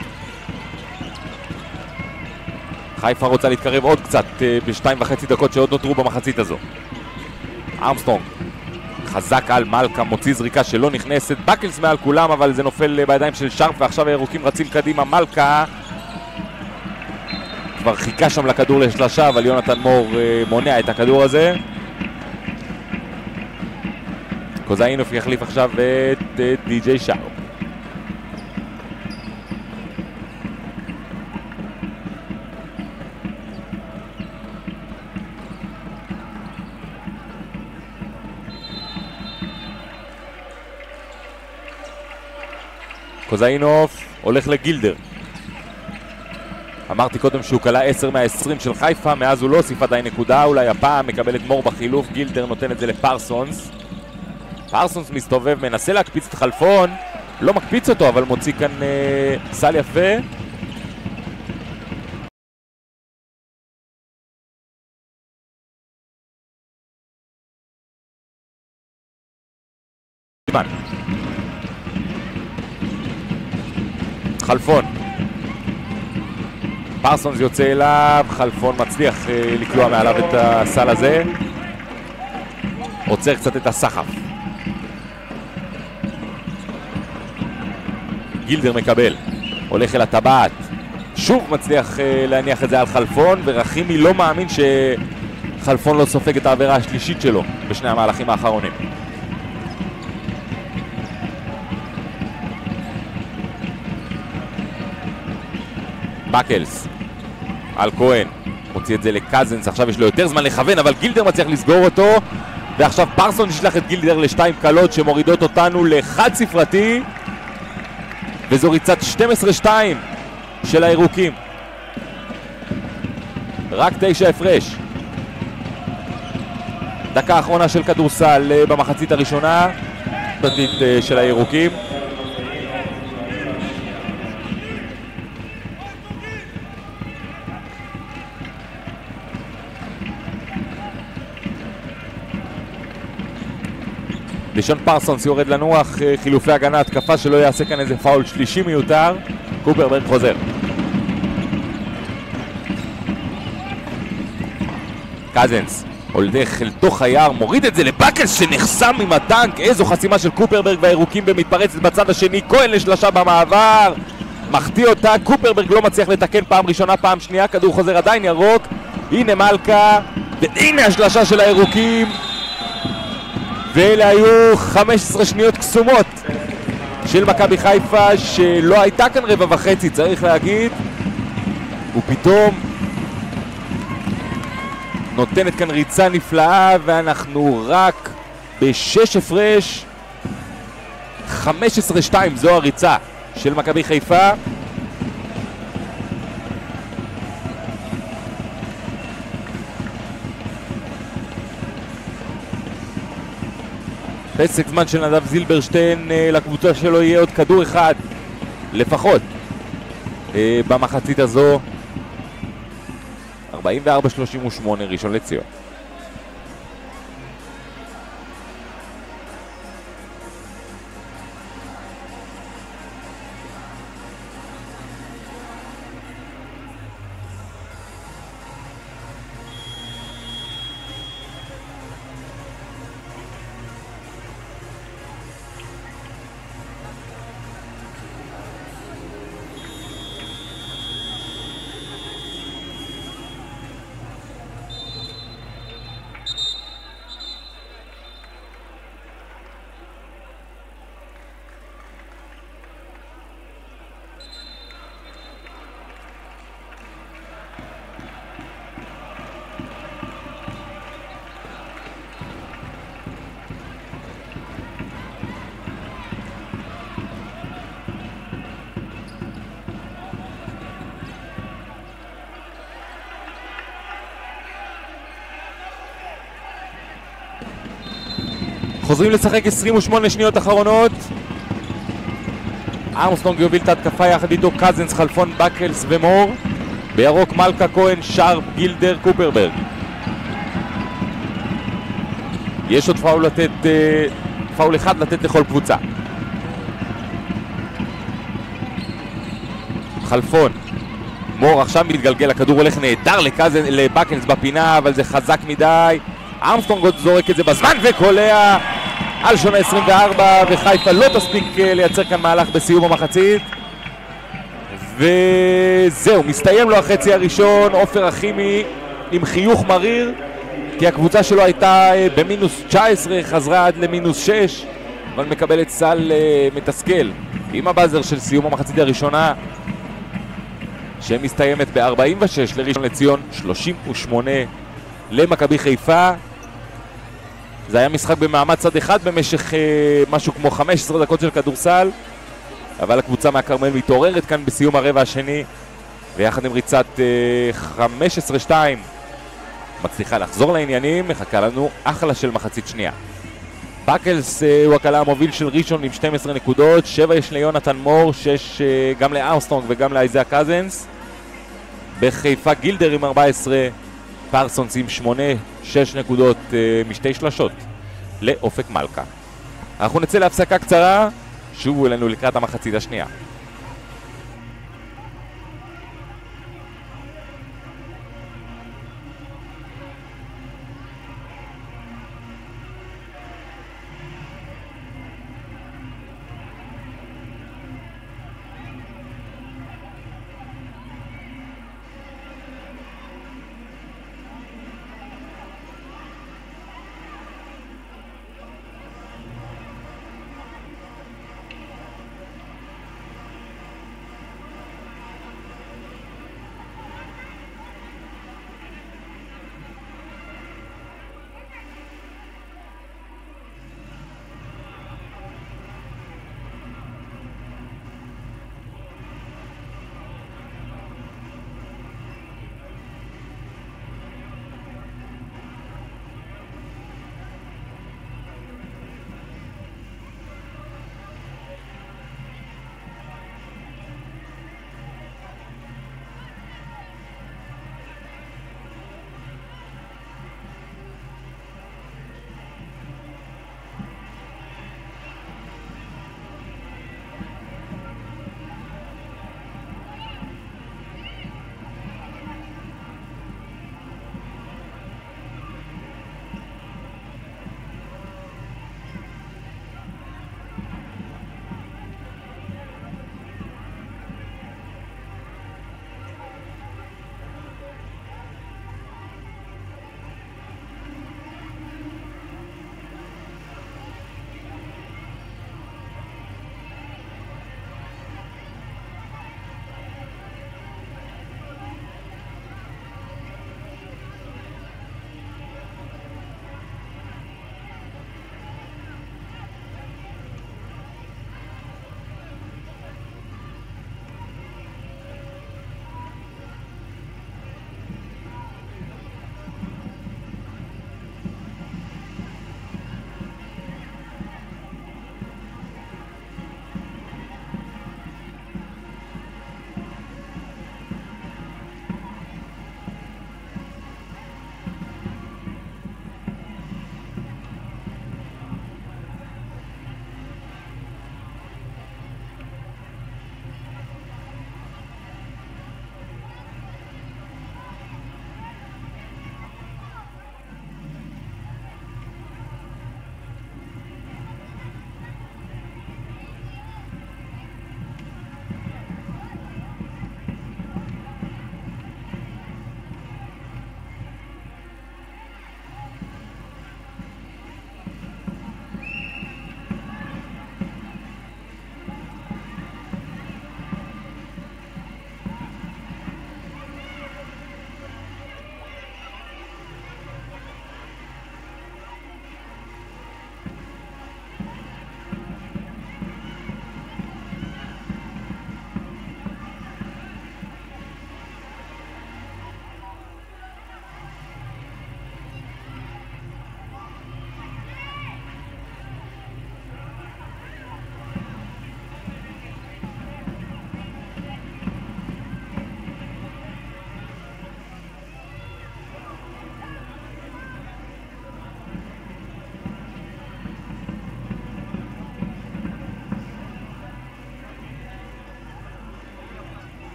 חיפה רוצה להתקרב עוד קצת ב2.5 דקות שעוד נותרו במחצית הזו. אמסטרונג חזק על מלכה, מוציא זריקה שלא נכנסת, בקלס מעל כולם אבל זה נופל בידיים של שרפ ועכשיו הירוקים רצים קדימה. מלכה כבר חיכה שם לכדור לשלשה אבל יונתן מור מונע את הכדור הזה. קוזאינוף יחליף עכשיו את די.ג'יי שרפ. קוזאינוף הולך לגילדר. אמרתי קודם שהוא קלה 10 מה-20 של חיפה, מאז הוא לא הוסיף עדיין נקודה, אולי הפעם מקבל את מור בחילוף. גילדר נותן את זה לפרסונס. פרסונס מסתובב, מנסה להקפיץ את חלפון, לא מקפיץ אותו אבל מוציא כאן סל יפה. חלפון, פרסונס יוצא אליו, חלפון מצליח לקלוע מעליו את הסל הזה, עוצר קצת את הסחף. גילדר מקבל, הולך אל הטבעת, שוב מצליח להניח את זה על חלפון, ורחימי לא מאמין שחלפון לא סופג את העבירה השלישית שלו בשני המהלכים האחרונים. בקלס על כהן, מוציא את זה לקזנס, עכשיו יש לו יותר זמן לכוון אבל גילדר מצליח לסגור אותו, ועכשיו פרסון ישלח את גילדר לשתיים קלות שמורידות אותנו לחד ספרתי, וזו ריצת 12-2 של הירוקים, רק 9 הפרש. דקה האחרונה של כדורסל במחצית הראשונה של הירוקים. לישון פרסונס יורד לנוח, חילופי הגנה, התקפה שלא יעשה כאן איזה פאול שלישי מיותר. קופרברג חוזר. קזנס הולך אל תוך היער, מוריד את זה לבקלס שנחסם עם הטנק. איזו חסימה של קופרברג, והירוקים במתפרצת בצד השני. כהן לשלשה במעבר, מחטיא אותה. קופרברג לא מצליח לתקן פעם ראשונה, פעם שנייה, כדור חוזר עדיין ירוק. הנה מלכה, והנה השלשה של הירוקים, ואלה היו 15 שניות קסומות של מכבי חיפה, שלא הייתה כאן רבע וחצי צריך להגיד, ופתאום נותנת כאן ריצה נפלאה, ואנחנו רק ב6 הפרש. 15-2 זו הריצה של מכבי חיפה. פסק זמן של נדב זילברשטיין, לקבוצה שלו יהיה עוד כדור אחד לפחות במחצית הזו. 44-38 ראשון לציון. חוזרים לשחק 28 שניות אחרונות. ארמסטרונג יוביל את ההתקפה יחד איתו קזנס, חלפון, בקלס ומור. בירוק מלכה, כהן, שרפ, גילדר, קופרברג. יש עוד פאול אחד לתת לכל קבוצה. חלפון, מור עכשיו מתגלגל, הכדור הולך נהדר לבקלס בפינה, אבל זה חזק מדי. ארמסטרונג עוד זורק את זה בזמן וקולע על שונה 24, וחיפה לא תספיק לייצר כאן מהלך בסיום המחצית. וזהו, מסתיים לו החצי הראשון. עופר אחימי עם חיוך מריר, כי הקבוצה שלו הייתה במינוס 19, חזרה עד למינוס 6, אבל מקבלת סל מתסכל עם הבאזר של סיום המחצית הראשונה, שמסתיימת ב-46 לראשון לציון, 38 למכבי חיפה. זה היה משחק במעמד צד אחד במשך משהו כמו 15 דקות של כדורסל, אבל הקבוצה מהכרמל מתעוררת כאן בסיום הרבע השני, ויחד עם ריצת 15-2 מצליחה לחזור לעניינים. מחכה לנו אחלה של מחצית שנייה. בקלס הוא הקלה המוביל של ראשון עם 12 נקודות, 7 יש ליונתן מור, 6 גם לארמסטרונג וגם לאיזאה קזנס. בחיפה גילדר עם 14, פרסונס עם 8, 6 נקודות משתי שלשות לאופק מלכה. אנחנו נצא להפסקה קצרה, שובו אלינו לקראת המחצית השנייה.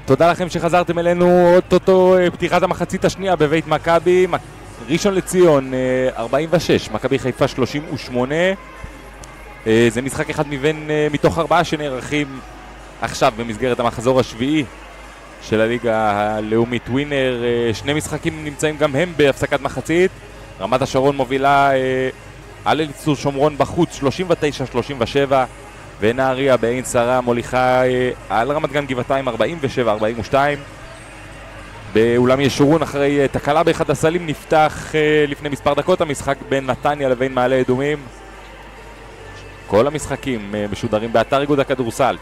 תודה לכם שחזרתם אלינו, אוטוטו פתיחת המחצית השנייה בבית מכבי. ראשון לציון 46, מכבי חיפה 38. זה משחק אחד מתוך 4 שנערכים עכשיו במסגרת המחזור השביעי של הליגה הלאומית ווינר. 2 משחקים נמצאים גם הם בהפסקת מחצית. רמת השרון מובילה על אליצור שומרון בחוץ 39-37, ונהריה בעין שרה מוליכה על רמת גן גבעתיים 47-42. באולם ישורון אחרי תקלה באחד הסלים נפתח לפני מספר דקות המשחק בין נתניה לבין מעלה אדומים. כל המשחקים משודרים באתר איגוד הכדורסל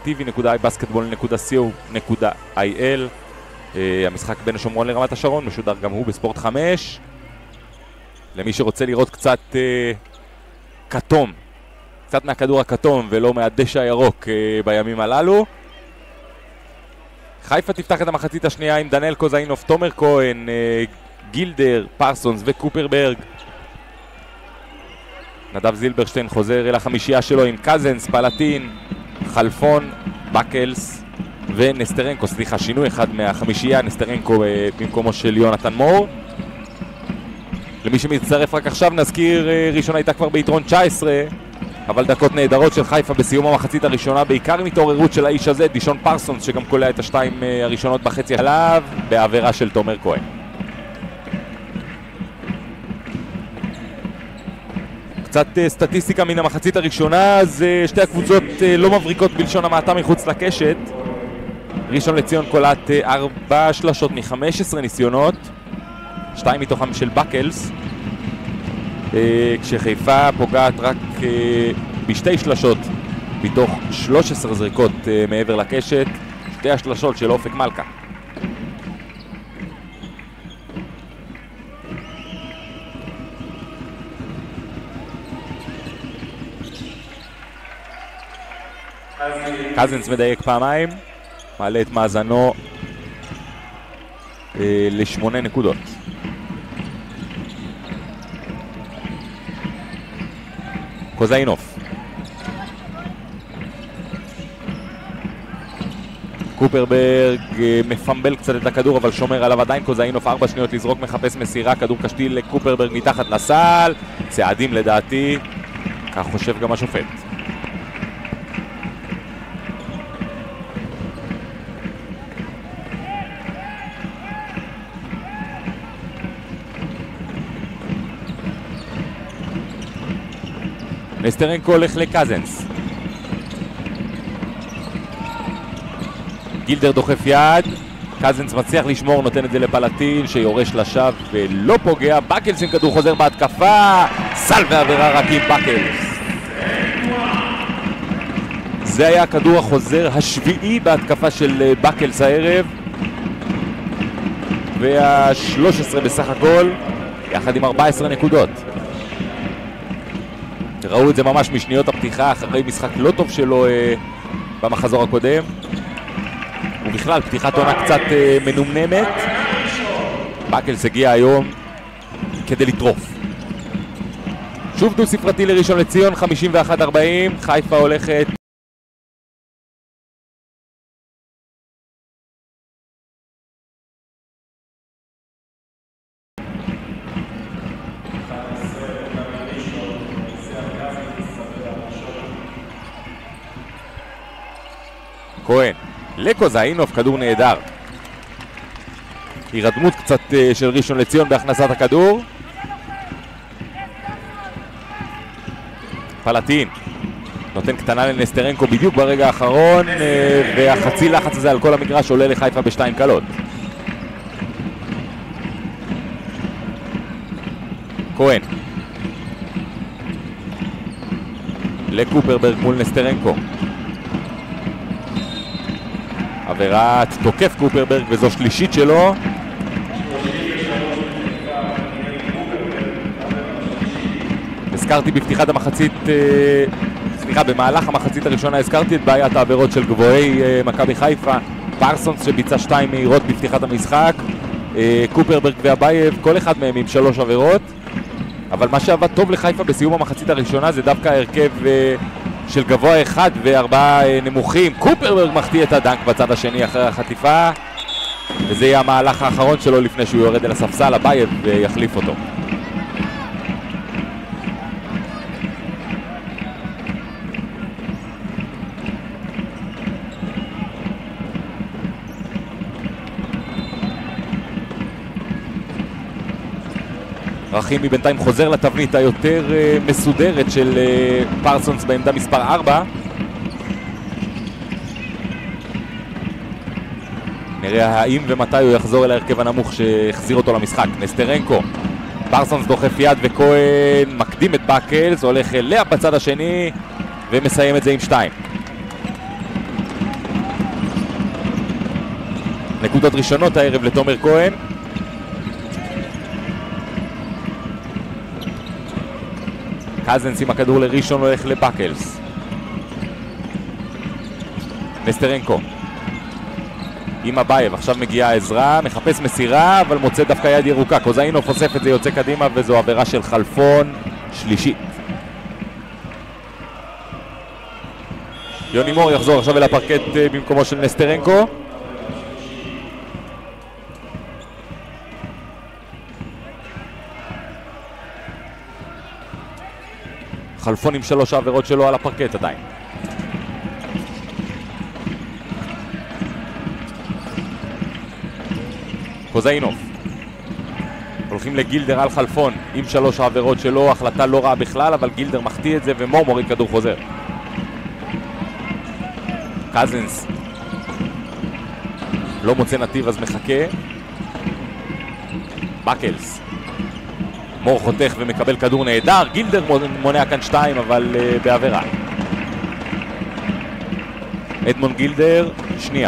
tv.ibasketball.co.il. המשחק בין השומרון לרמת השרון משודר גם הוא בספורט 5. למי שרוצה לראות קצת כתום, קצת מהכדור הכתום ולא מהדשא הירוק בימים הללו. חיפה תפתח את המחצית השנייה עם דניאל קוזאינוב, תומר כהן, גילדר, פרסונס וקופרברג. נדב זילברשטיין חוזר אל החמישייה שלו עם קזנס, פלטין, חלפון, בקלס ונסטרנקו. סליחה, שינוי אחד מהחמישייה, נסטרנקו במקומו של יונתן מור. למי שמצטרף רק עכשיו נזכיר, ראשון הייתה כבר ביתרון 19, אבל דקות נהדרות של חיפה בסיום המחצית הראשונה, בעיקר עם התעוררות של האיש הזה, דישון פרסונס, שגם קולע את השתיים הראשונות בחצי עליו, בעבירה של תומר כהן. קצת סטטיסטיקה מן המחצית הראשונה, אז שתי הקבוצות לא מבריקות בלשון המעטה מחוץ לקשת. ראשון לציון קולעת 4 שלשות מ-15 ניסיונות, 2 מתוכם של בקלס, כשחיפה פוגעת רק בשתי שלשות מתוך 13 זריקות מעבר לקשת, 2 השלשות של אופק מלכה. קזנס מדייק פעמיים, מעלה את מאזנו ל8 נקודות. קוזאינוף, קופרברג מפמבל קצת את הכדור אבל שומר עליו עדיין. קוזאינוף 4 שניות לזרוק, מחפש מסירה, כדור קשתיל לקופרברג מתחת לסל, צעדים לדעתי, כך חושב גם השופט. נסטרנקו הולך לקזנס, גילדר דוחף יד, קזנס מצליח לשמור, נותן את זה לפלטין שיורש לשווא ולא פוגע. בקלס עם כדור חוזר בהתקפה, סל ועבירה רק עם בקלס. זה היה הכדור החוזר השביעי בהתקפה של בקלס הערב, וה-13 בסך הכל, יחד עם 14 נקודות. ראו את זה ממש משניות הפתיחה אחרי משחק לא טוב שלו במחזור הקודם, ובכלל פתיחת עונה קצת מנומנמת. בקלס הגיע היום כדי לטרוף. שוב דו ספרתי לראשון לציון, 51-40, חיפה הולכת כהן לקוזאינוב, כדור נהדר. הירדמות קצת של ראשון לציון בהכנסת הכדור. פלטין נותן קטנה לנסטרנקו בדיוק ברגע האחרון, והחצי לחץ הזה על כל המגרש עולה לחיפה בשתיים קלות. כהן לקופרברג מול נסטרנקו, עבירת תוקף קופרברג וזו שלישית שלו. הזכרתי בפתיחת המחצית, במהלך המחצית הראשונה הזכרתי את בעיית העבירות של גבוהי מכבי חיפה. פרסונס שביצע 2 מהירות בפתיחת המשחק, קופרברג ואבייב כל אחד מהם עם 3 עבירות. אבל מה שעבד טוב לחיפה בסיום המחצית הראשונה זה דווקא הרכב של גבוה 1 ו4 נמוכים. קופרברג מחטיא את הדנק בצד השני אחרי החטיפה. וזה יהיה המהלך האחרון שלו לפני שהוא יורד אל הספסל. אבייב ויחליף אותו. רחימי בינתיים חוזר לתבנית היותר מסודרת של פרסונס בעמדה מספר 4. נראה האם ומתי הוא יחזור אל ההרכב הנמוך שהחזיר אותו למשחק. נסטרנקו, פרסונס דוחף יד וכהן מקדים את בקלס, הולך אליה בצד השני ומסיים את זה עם 2. נקודות ראשונות הערב לתומר כהן. קזנס עם הכדור לראשון הולך לבקלס. נסטרנקו עם אבייב, עכשיו מגיעה עזרה, מחפש מסירה אבל מוצא דווקא יד ירוקה. קוזאינוף אוסף את זה, יוצא קדימה וזו עבירה של חלפון שלישית. יוני מור יחזור עכשיו אל הפרקט במקומו של נסטרנקו. חלפון עם 3 העבירות שלו על הפרקט עדיין. קוזאינוף. הולכים לגילדר על חלפון עם 3 העבירות שלו, החלטה לא רעה בכלל, אבל גילדר מחטיא את זה ומור מוריד כדור חוזר. קזנס לא מוצא נתיב אז מחכה. בקלס. מור חותך ומקבל כדור נהדר, גילדר מונע כאן 2 אבל בעבירה. אדמון גילדר, שנייה.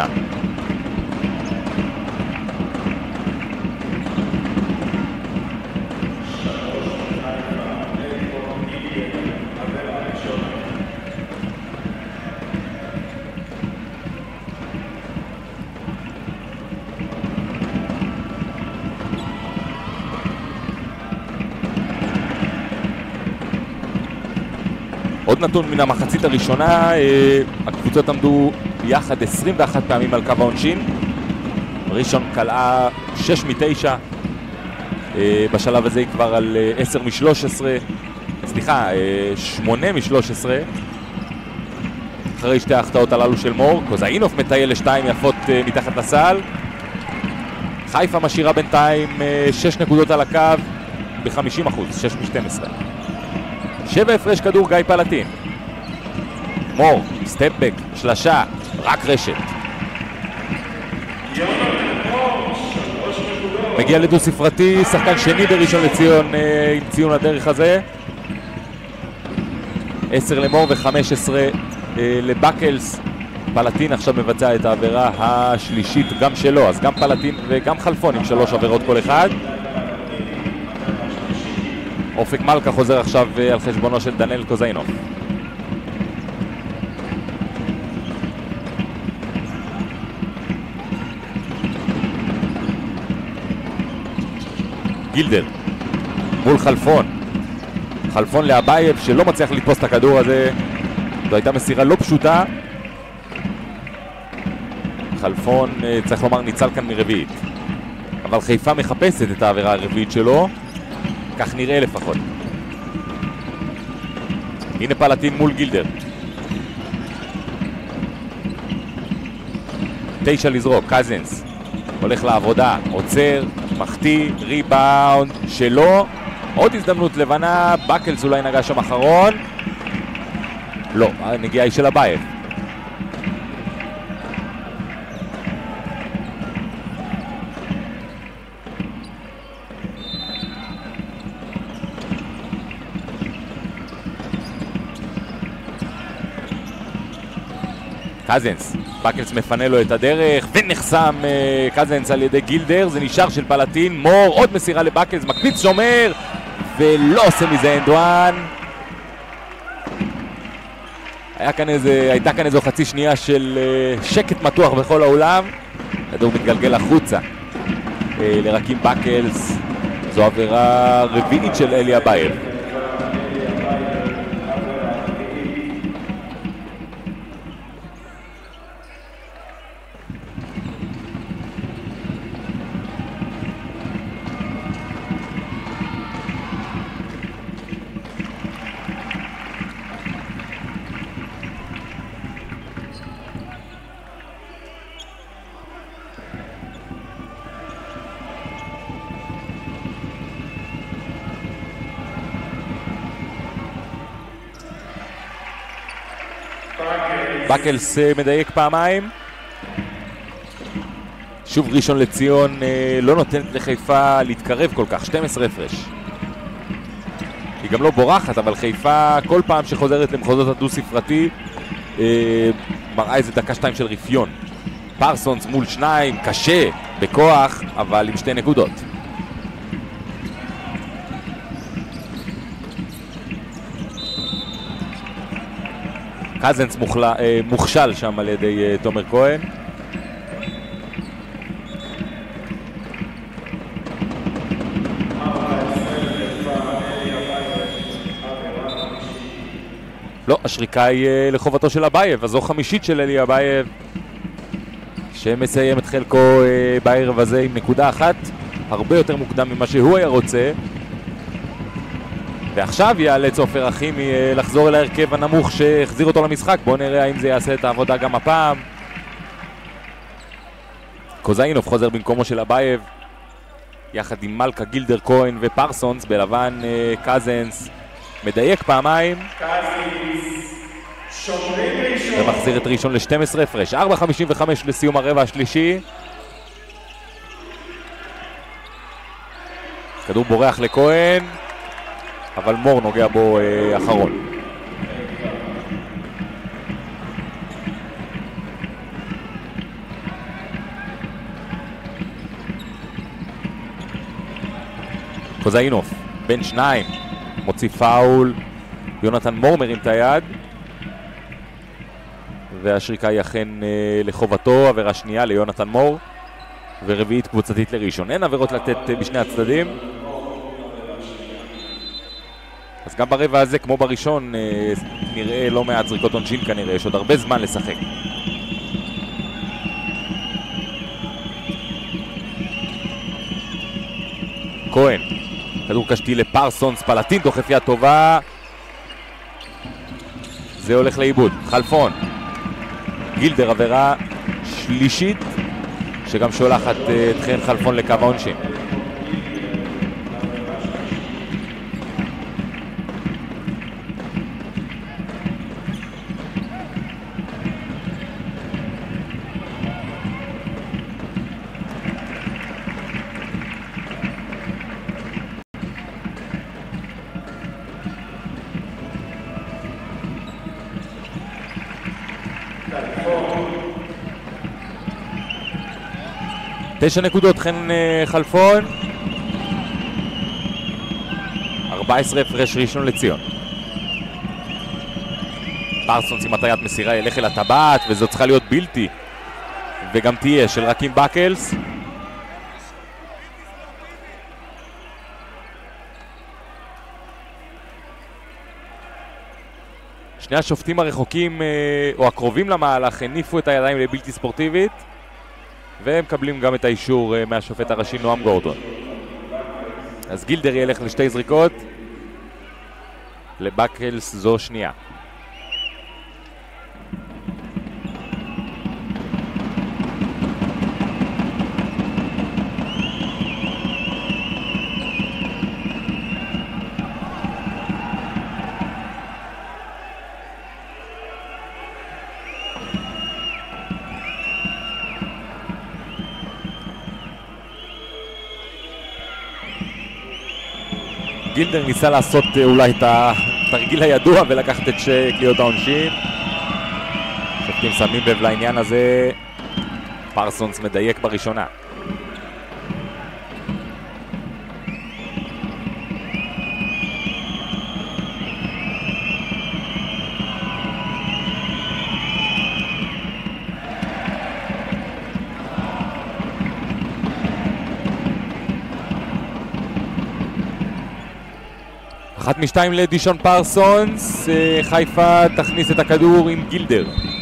עוד נתון מן המחצית הראשונה, הקבוצות עמדו יחד 21 פעמים על קו העונשין. ראשון קלעה 6 מ-9, בשלב הזה היא כבר על 10 מ-13, סליחה, 8 מ-13. אחרי שתי ההחטאות הללו של מור, קוזאינוף מטייל ל2 יפות מתחת לסל. חיפה משאירה בינתיים 6 נקודות על הקו ב-50%, 6 מ-12. 7 הפרש כדור גיא פלטין. מור, סטפבק, שלשה, רק רשת. מגיע לדו ספרתי, שחקן שני בראשון לציון עם ציון הדרך הזה. 10 למור ו-15 לבקלס. פלטין עכשיו מבצע את העבירה השלישית גם שלו, אז גם פלטין וגם חלפון עם 3 עבירות כל אחד. אופק מלכה חוזר עכשיו על חשבונו של דניאל קוזאינוף. גילדר מול חלפון. חלפון לאבייב שלא מצליח לתפוס את הכדור הזה. זו הייתה מסירה לא פשוטה. חלפון, צריך לומר, ניצל כאן מרביעית. אבל חיפה מחפשת את העבירה הרביעית שלו. כך נראה לפחות. הנה פלטין מול גילדר. 9 לזרוק, קזנס הולך לעבודה, עוצר, מחטיא, ריבאונד שלו. עוד הזדמנות לבנה, בקלס אולי נגע שם אחרון. לא, הנגיעה היא של אבייב. קזנס, בקלס מפנה לו את הדרך ונחסם קזנס על ידי גילדר. זה נשאר של פלטין. מור, עוד מסירה לבקלס, מקפיץ שומר ולא עושה מזה אנדואן. הייתה כאן איזו חצי שנייה של שקט מתוח בכל העולם. כדור מתגלגל החוצה לרקים בקלס. זו עבירה רביעית של אלי אבייב. בקלס מדייק פעמיים. שוב ראשון לציון לא נותנת לחיפה להתקרב כל כך, 12 הפרש. היא גם לא בורחת, אבל חיפה כל פעם שחוזרת למחוזות הדו-ספרתי מראה איזה דקה-שתיים של רפיון. פרסונס מול שניים, קשה, בכוח, אבל עם 2 נקודות. קזנס מוכשל שם על ידי תומר כהן. לא, השריקה היא לחובתו של אבייב, אז זו חמישית של אלי אבייב שמסיים את חלקו בערב הזה עם נקודה אחת, הרבה יותר מוקדם ממה שהוא היה רוצה. ועכשיו יאלץ עופר אחימי לחזור אל ההרכב הנמוך שהחזיר אותו למשחק. בואו נראה האם זה יעשה את העבודה גם הפעם. קוזאינוב חוזר במקומו של אבייב יחד עם מלכה, גילדר, כהן ופרסונס. בלבן קזנס מדייק פעמיים ומחזיר את ראשון ל-12 הפרש. 4:55 לסיום הרבע השלישי. כדור בורח לכהן, אבל מור נוגע בו אחרון. קוזאינוב בין שניים מוציא פאול, יונתן מור מרים את היד והשריקה היא אכן לחובתו. עבירה שנייה ליונתן מור ורביעית קבוצתית לראשון. אין עבירות לתת בשני הצדדים, אז גם ברבע הזה כמו בראשון נראה לא מעט זריקות עונשין כנראה. יש עוד הרבה זמן לשחק. כהן, כדור קשתי לפרסונס, פלטין דוחף יד טובה, זה הולך לאיבוד. חלפון, גילדר, עבירה שלישית שגם שולחת את חן חלפון לקו העונשין. תשע נקודות חן חלפון, 14 הפרש ראשון לציון. פרסונס עם הטיית מסירה ילך אל הטבעת, וזו צריכה להיות בלתי וגם תהיה של רקים בקלס. שני השופטים הרחוקים או הקרובים למהלך הניפו את הידיים לבלתי ספורטיבית, והם מקבלים גם את האישור מהשופט הראשי נועם גורדון. אז גילדר ילך לשתי זריקות, לבקלס זו שנייה. גילדר ניסה לעשות אולי את התרגיל הידוע ולקחת את קליעות העונשין. שופטים שמים לב לעניין הזה. פרסונס מדייק בראשונה. אחת משתיים לדישון פרסונס. חיפה תכניס את הכדור עם גילדר.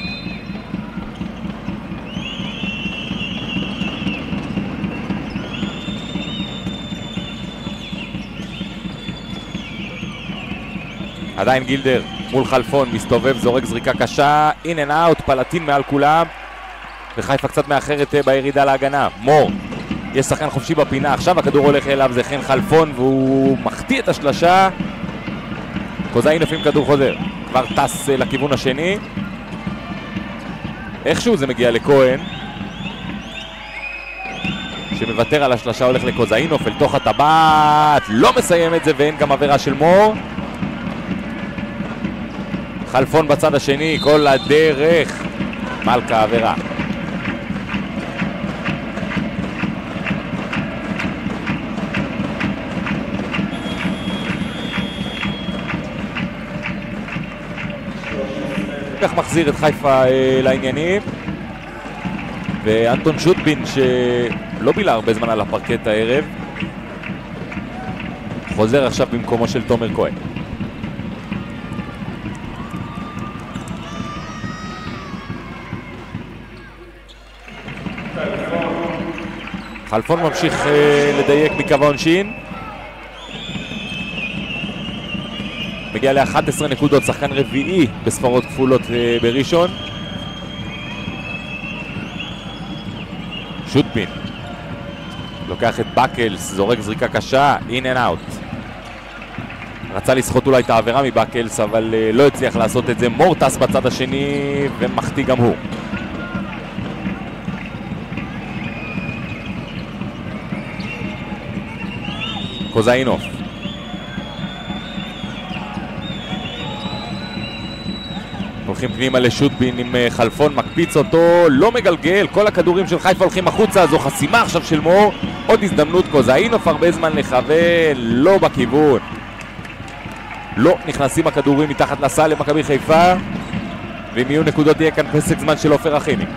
עדיין גילדר מול חלפון, מסתובב, זורק זריקה קשה, אין אנד אאוט, פלטין מעל כולם, וחיפה קצת מאחרת בירידה להגנה. מור, יש שחקן חופשי בפינה, עכשיו הכדור הולך אליו, זה חן חלפון והוא מחטיא את השלשה. קוזאינוב עם כדור חוזר, כבר טס לכיוון השני. איכשהו זה מגיע לכהן, שמוותר על השלשה, הולך לקוזאינוף אל תוך הטבעת, לא מסיים את זה, ואין גם עבירה של מור. חלפון בצד השני, כל הדרך, מלכה עבירה. כך מחזיר את חיפה לעניינים, ואנטון שוטבין שלא בילה הרבה זמן על הפרקט הערב חוזר עכשיו במקומו של תומר כהן. חלפון ממשיך לדייק מקו העונשין, מגיע ל-11 נקודות, שחקן רביעי בספרות כפולות בראשון. שוטבין לוקח את בקלס, זורק זריקה קשה, אין אנד אאוט. רצה לסחוט אולי את העבירה מבקלס, אבל לא הצליח לעשות את זה. מור טס בצד השני ומחטיא גם הוא. קוזאינוף הולכים פנימה לשוטבין עם חלפון, מקפיץ אותו, לא מגלגל, כל הכדורים של חיפה הולכים החוצה, זו חסימה עכשיו של מור, עוד הזדמנות. קוזאינוף הרבה זמן לכוון, לא בכיוון, לא נכנסים הכדורים מתחת לסל למכבי חיפה, ואם יהיו נקודות יהיה כאן פסק זמן של עופר רחימי.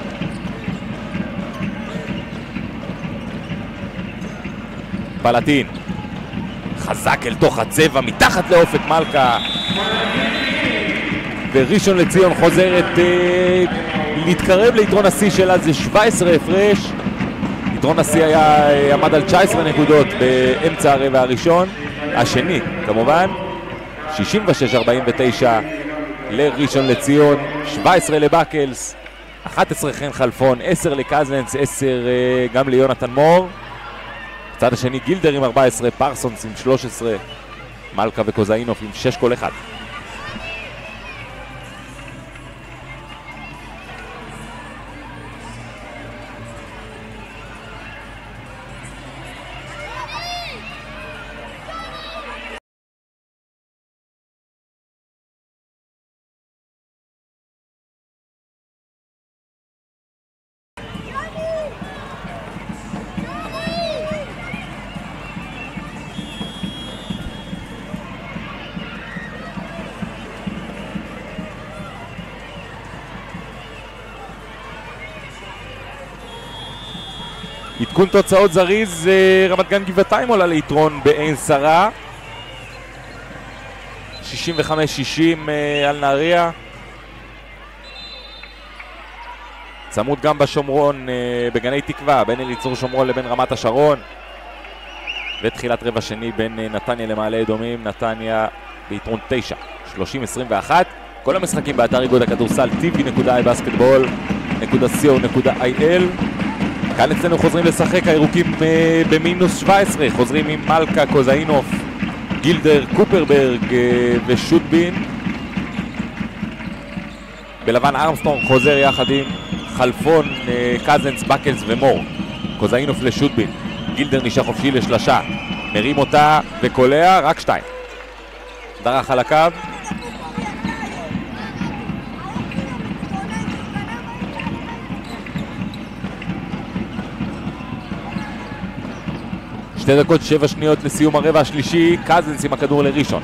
פלטין חזק אל תוך הצבע, מתחת לאופק מלכה, וראשון לציון חוזרת להתקרב ליתרון השיא שלה, זה 17 הפרש. יתרון השיא עמד על 19 נקודות באמצע הרבע הראשון, השני כמובן. 66-49 לראשון לציון, 17 לבקלס, 11 חן חלפון, 10 לקזלנס, 10 גם ליונתן מור. בצד השני גילדר עם 14, פרסונס עם 13, מלכה וקוזאינוף עם 6 כל אחד. עדכון תוצאות זריז, רמת גן גבעתיים עולה ליתרון בעין שרה 65-60 על נהריה. צמוד גם בשומרון, בגני תקווה, בין אליצור שומרון לבין רמת השרון. ותחילת רבע שני בין נתניה למעלה אדומים, נתניה ביתרון 9, 30-21. כל המשחקים באתר איגוד הכדורסל tv.ibasketball.co.il. כאן אצלנו חוזרים לשחק, הירוקים במינוס 17, חוזרים עם מלכה, קוזאינוף, גילדר, קופרברג ושוטבין. בלבן ארמסטרונג חוזר יחד עם חלפון, קזנס, בקלס ומור. קוזאינוף לשוטבין, גילדר נשאר חופשי לשלשה, מרים אותה וקולע, רק 2. דרך על הקו. שתי דקות 7 שניות לסיום הרבע השלישי, קזנס עם הכדור לראשון.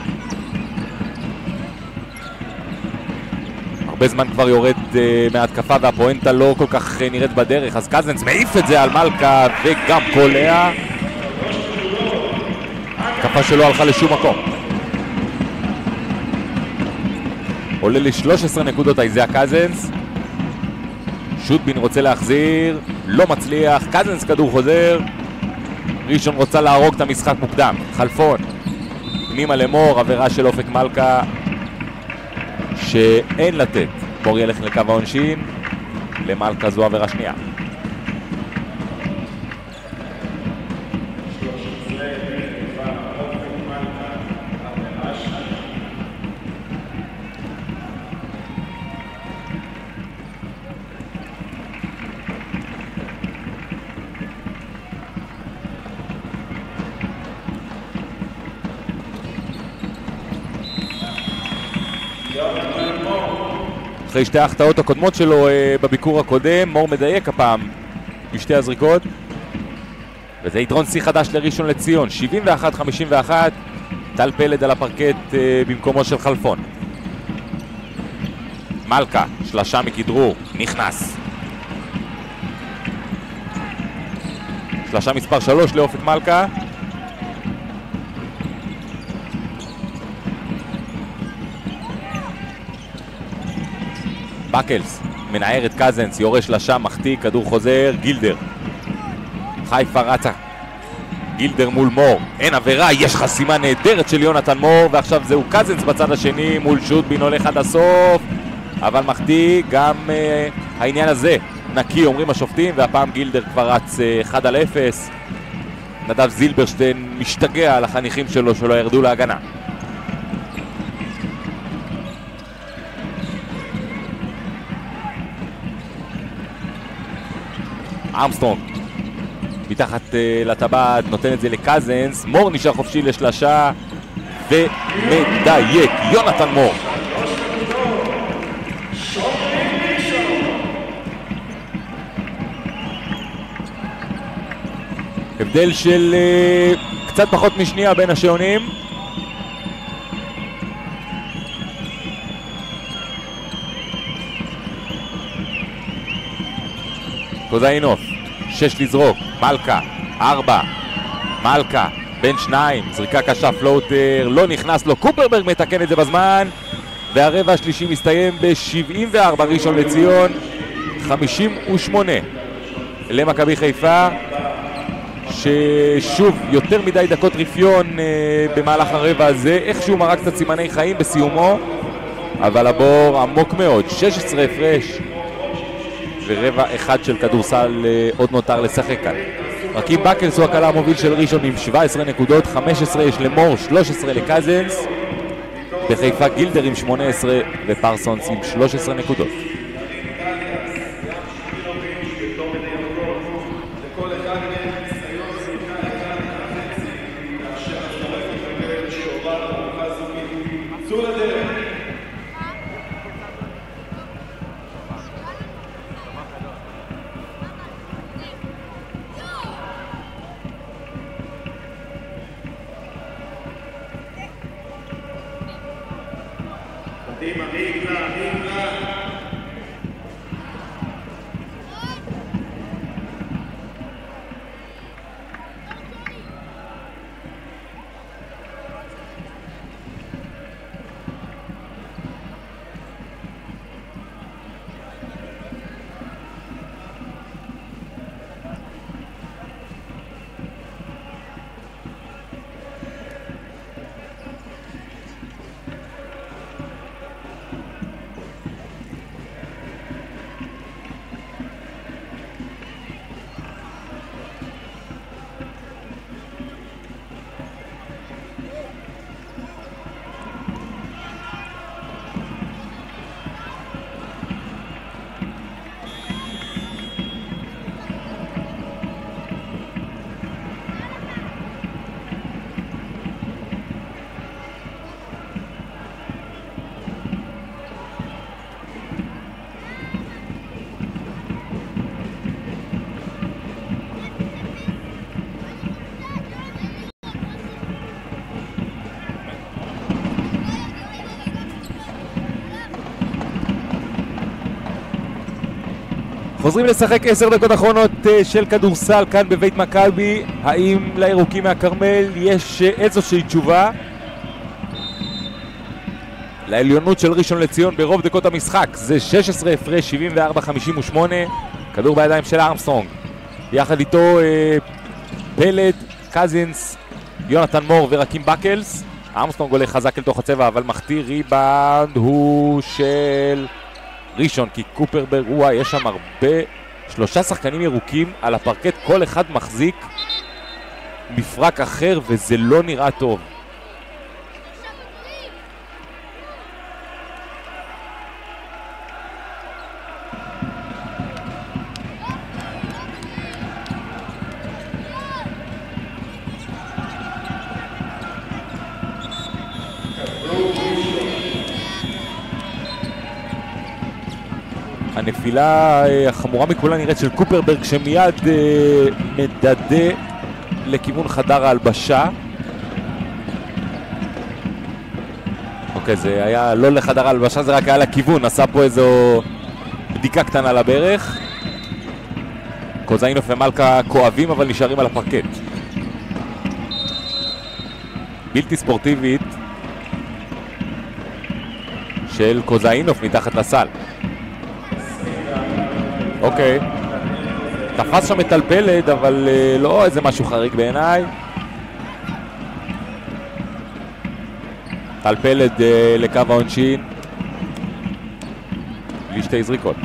הרבה זמן כבר יורד מההתקפה והפואנטה לא כל כך נראית בדרך, אז קזנס מעיף את זה על מלכה וגם קולע. התקפה שלא הלכה לשום מקום. עולה ל-13 נקודות איזיה קזנס. שוטבין רוצה להחזיר, לא מצליח, קזנס כדור חוזר. ראשון רוצה להרוג את המשחק מוקדם, חלפון פנימה למור, עבירה של אופק מלכה שאין לתת. מור ילך לקו העונשין, למלכה זו עבירה שנייה. אחרי שתי ההחטאות הקודמות שלו בביקור הקודם, מור מדייק הפעם בשתי הזריקות. וזה יתרון שיא חדש לראשון לציון, 71-51, טל פלד על הפרקט במקומו של חלפון. מלכה, שלשה מכדרור, נכנס. שלשה מספר 3 לאופק מלכה. בקלס, מנער את קזנס, יורה שלשה, מחטיא, כדור חוזר, גילדר. חיפה רצה. גילדר מול מור, אין עבירה, יש חסימה נהדרת של יונתן מור, ועכשיו זהו קזנס בצד השני מול שוטבין הולך עד הסוף, אבל מחטיא, גם העניין הזה נקי אומרים השופטים, והפעם גילדר כבר רץ 1-0. נדב זילברשטיין משתגע על החניכים שלו שלא ירדו להגנה. ארמסטרונג מתחת לטבעת, נותן את זה לקזנס, מור נשאר חופשי לשלשה ומדייק, יונתן מור. הבדל של קצת פחות משנייה בין השעונים. קוזאינוף, 6 לזרוק, מלכה, 4, מלכה, בין 2, זריקה קשה, פלוטר, לא נכנס לו, קופרברג מתקן את זה בזמן, והרבע השלישי מסתיים ב-74 ראשון לציון, 58 למכבי חיפה, ששוב יותר מדי דקות רפיון במהלך הרבע הזה, איכשהו מרק קצת סימני חיים בסיומו, אבל הבור עמוק מאוד, 16 הפרש. ורבע אחד של כדורסל עוד נותר לשחק כאן. רקים בקלס הוא הקלה המוביל של ראשון עם 17 נקודות, 15 יש למור, 13 לקזנס. בחיפה גילדר עם 18 ופרסונס עם 13 נקודות. חוזרים לשחק 10 דקות אחרונות של כדורסל כאן בבית מכבי. האם לירוקים מהכרמל יש איזושהי תשובה לעליונות של ראשון לציון ברוב דקות המשחק? זה 16 הפרש, 74-58, כדור בידיים של ארמסטרונג, יחד איתו פלד, קזינס, יונתן מור ורקים בקלס. ארמסטרונג הולך חזק אל תוך הצבע אבל מחטיא, ריבאונד הוא של ראשון, כי קופרברג, יש שם הרבה, 3 שחקנים ירוקים על הפרקט, כל אחד מחזיק מפרק אחר וזה לא נראה טוב. הנפילה החמורה מכולה נראית של קופרברג, שמיד מדדה לכיוון חדר ההלבשה. אוקיי, זה היה לא לחדר ההלבשה, זה רק היה לכיוון, עשה פה איזו בדיקה קטנה לברך. קוזאינוף ומלכה כואבים אבל נשארים על הפרקט. בלתי ספורטיבית של קוזאינוף מתחת לסל. אוקיי, תפס שם מטלפלת, אבל לא איזה משהו חריג בעיניי. טלפלת לקו העונשין בלי שתי זריקות.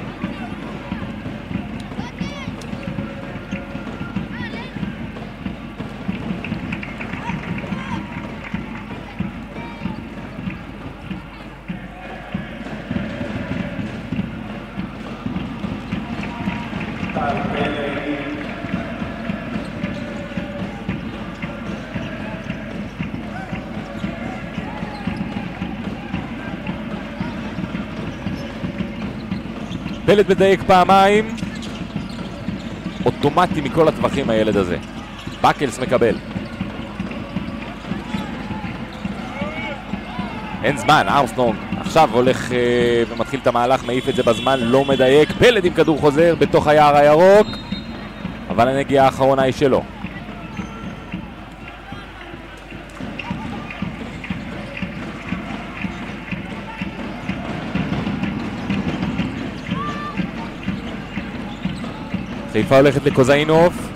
פלד מדייק פעמיים, אוטומטי מכל הטווחים הילד הזה. בקלס מקבל. אין זמן, ארמסטרונג עכשיו הולך ומתחיל את המהלך, מעיף את זה בזמן, לא מדייק. פלד עם כדור חוזר בתוך היער הירוק, אבל הנגיעה האחרונה היא שלו. חיפה הולכת לקוזאינוף.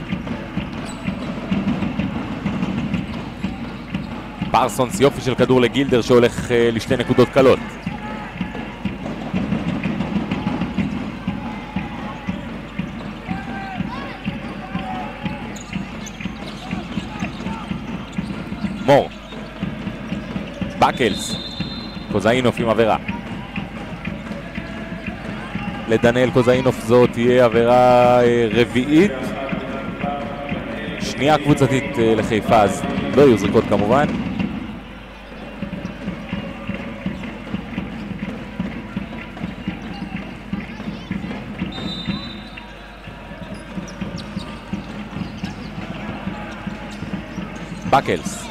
פרסונס, יופי של כדור לגילדר שהולך לשתי נקודות קלות. מור. בקלס. קוזאינוף עם עבירה. לדניאל קוזאינוף זאת תהיה עבירה רביעית. שנייה קבוצתית לחיפה, אז לא יהיו זריקות כמובן. בקלס.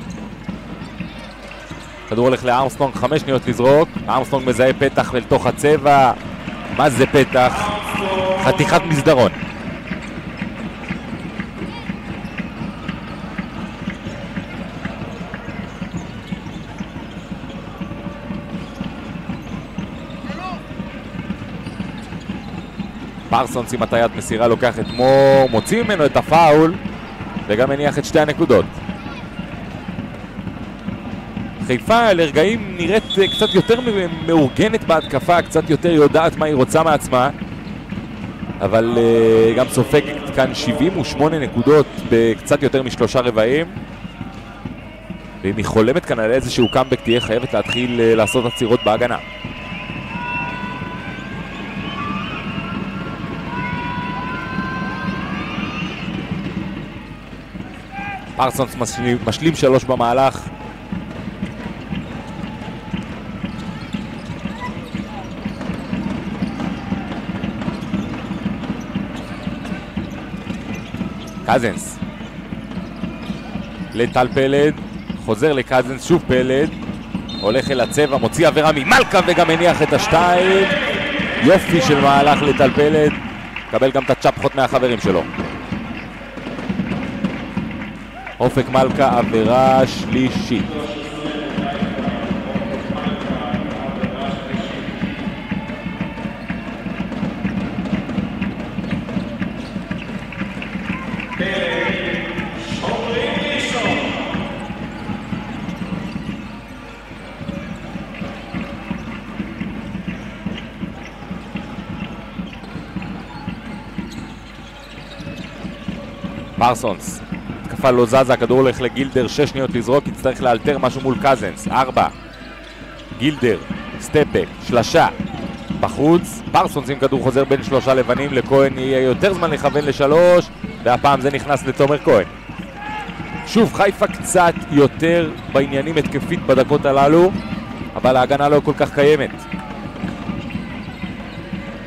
כדור הולך לארמסטרונג, 5 שניות לזרוק. ארמסטרונג מזהה פתח לתוך הצבע. מה זה פתח? חתיכת מסדרון. פרסונס עם הטיית מסירה לוקח את מור, מוציא ממנו את הפאול וגם מניח את שתי הנקודות. חיפה לרגעים נראית קצת יותר מאורגנת בהתקפה, קצת יותר יודעת מה היא רוצה מעצמה, אבל גם סופגת כאן 78 נקודות בקצת יותר משלושה רבעים, ואם היא חולמת כאן על איזשהו קאמבק תהיה חייבת להתחיל לעשות עצירות בהגנה. פרסונס משלים 3 במהלך. קזנס לטל פלד, חוזר לקזנס, שוב פלד, הולך אל הצבע, מוציא עבירה ממלכה וגם מניח את השתיים. יופי של מהלך לטל פלד, קבל גם את הצ'פחות מהחברים שלו. אופק מלכה, עבירה שלישית. פרסונס, התקפה לא זזה, הכדור הולך לגילדר, 6 שניות לזרוק, יצטרך לאלתר משהו מול קזנס. 4, גילדר, סטפק, שלשה, בחוץ. פרסונס עם כדור חוזר בין 3 לבנים, לכהן יהיה יותר זמן לכוון ל3, והפעם זה נכנס לתומר כהן. שוב, חיפה קצת יותר בעניינים התקפית בדקות הללו, אבל ההגנה לא כל כך קיימת.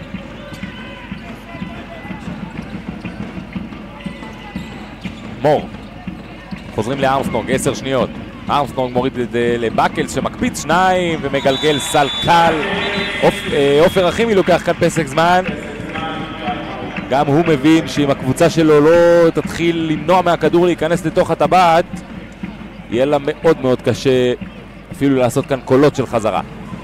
מור. חוזרים לארמסטרונג, 10 שניות. ארמסטרונג מוריד את זה לבקלס שמקפיץ 2 ומגלגל סל קל. עופר אחימי לוקח כאן פסק זמן. גם הוא מבין שאם הקבוצה שלו לא תתחיל למנוע מהכדור להיכנס לתוך הטבעת, יהיה לה מאוד מאוד קשה אפילו לעשות כאן קולות של חזרה.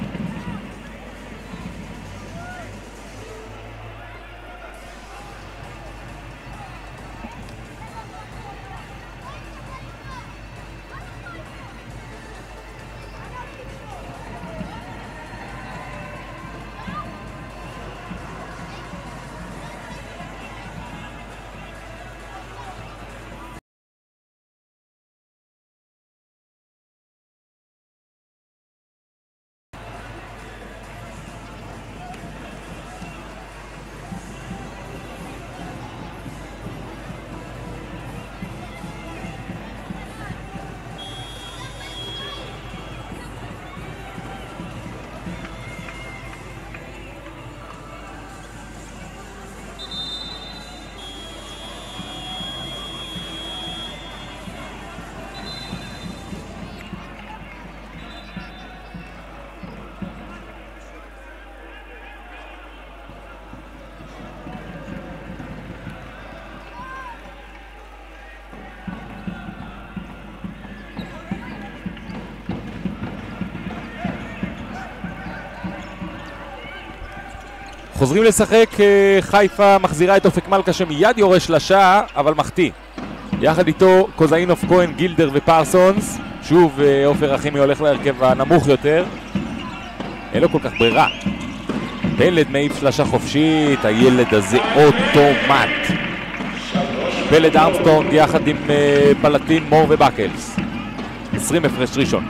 חוזרים לשחק, חיפה מחזירה את אופק מלכה שמיד יורש לשעה, אבל מחטיא. יחד איתו קוזאינוף, כהן, גילדר ופרסונס. שוב עופר אחימי הולך להרכב הנמוך יותר. אין לו כל כך ברירה. פלד מעיף שלשה חופשית, הילד הזה אוטומט. פלד ארמסטרונג יחד עם פלטין, מור ובקלס. 20 הפרש ראשון.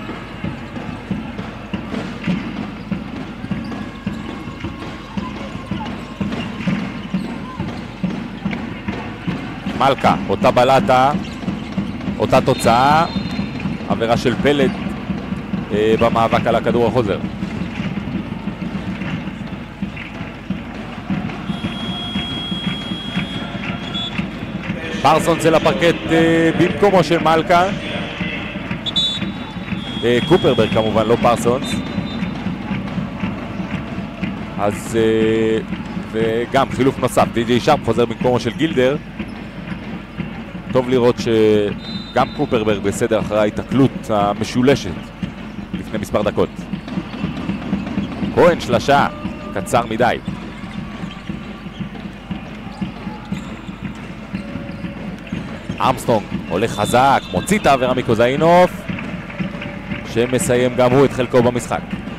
מלכה, אותה בלטה, אותה תוצאה, עבירה של פלד במאבק על הכדור החוזר. פרסונס אל הפרקט במקומו של מלכה. קופרברג כמובן, לא פרסונס. אז וגם חילוף נוסף, די.ג'יי שרפ חוזר במקומו של גילדר. טוב לראות שגם קופרברג בסדר אחרי ההתקלות המשולשת לפני מספר דקות. כהן שלשה, קצר מדי. ארמסטרונג הולך חזק, מוציא את העבירה מקוזאינוף, שמסיים גם הוא את חלקו במשחק.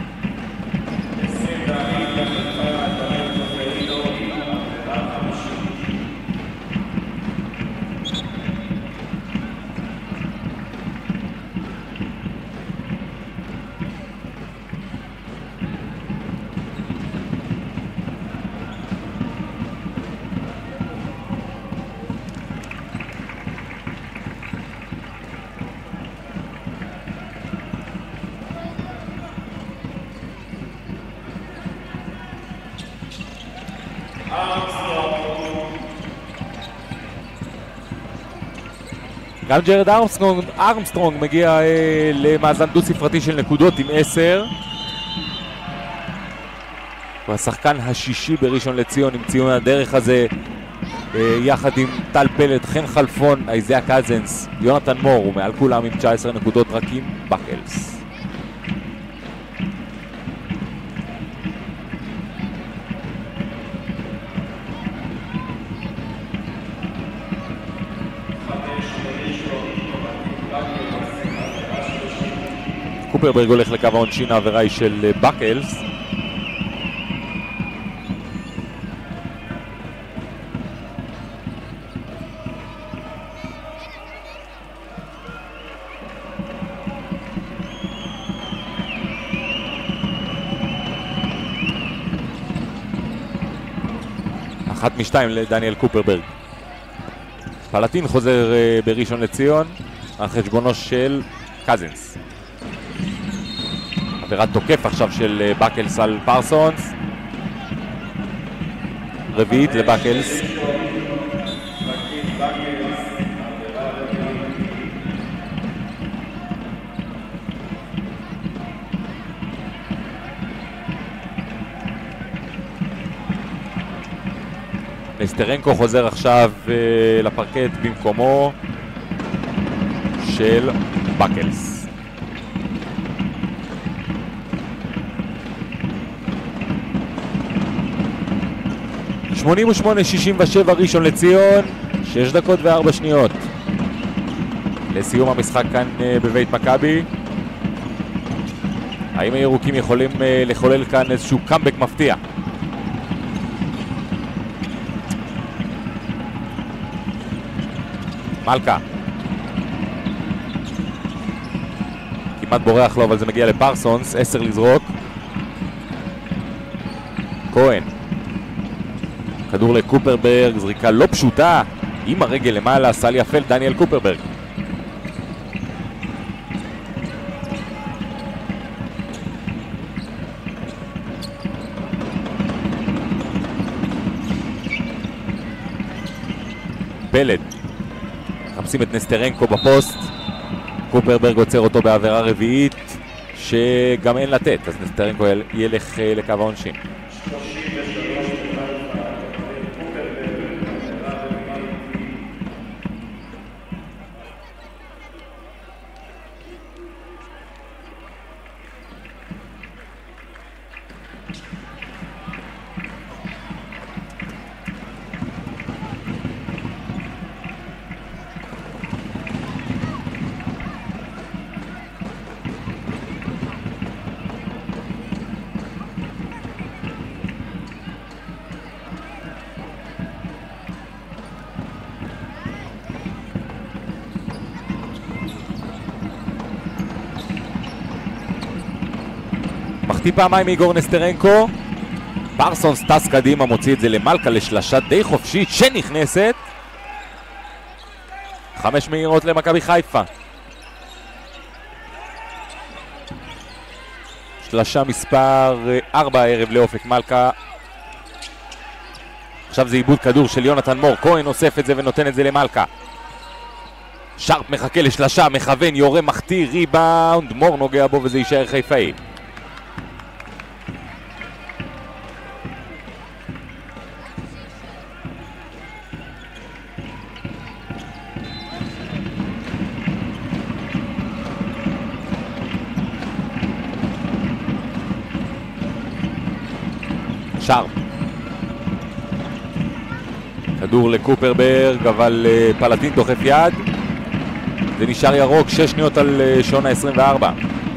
גם ג'רד ארמסטרונג מגיע למאזן דו ספרתי של נקודות עם 10. הוא השחקן השישי בראשון לציון עם ציון הדרך הזה, יחד עם טל פלד, חן חלפון, איזיה קזנס, יונתן מור, ומעל כולם עם 19 נקודות רק עם בקלס. קופרברג הולך לקו העונשין, העבירה היא של בקלס. אחת משתיים לדניאל קופרברג. פלטין חוזר בראשון לציון על חשבונו של קזנס. עבירת תוקף עכשיו של בקלס על פרסונס. רביעית לבקלס. נסטרנקו חוזר עכשיו לפרקט במקומו של בקלס. (88-67) ראשון לציון, 6 דקות ו4 שניות לסיום המשחק כאן בבית מכבי. האם הירוקים יכולים לחולל כאן איזשהו קאמבק מפתיע? מלכה כמעט בורח לו, אבל זה מגיע לפרסונס. 10 לזרוק. כהן, כדור לקופרברג, זריקה לא פשוטה עם הרגל למעלה, סל יפה דניאל קופרברג. פלד, מחפשים את נסטרנקו בפוסט, קופרברג עוצר אותו בעבירה רביעית שגם אין לתת, אז נסטרנקו ילך לקו העונשין. פעמיים מאיגור נסטרנקו. פרסונס טס קדימה, מוציא את זה למלכה לשלשה די חופשית שנכנסת. 5 מהירות למכבי חיפה. שלשה מספר 4 הערב לאופק מלכה. עכשיו זה איבוד כדור של יונתן מור. כהן אוסף את זה ונותן את זה למלכה. שרפ מחכה לשלשה, מכוון, יורה, מחטיא, ריבאונד, מור נוגע בו וזה יישאר חיפאי. שרפ, כדור לקופרברג, אבל פלטין דוחף יד, זה נשאר ירוק. 6 שניות על שעון ה-24.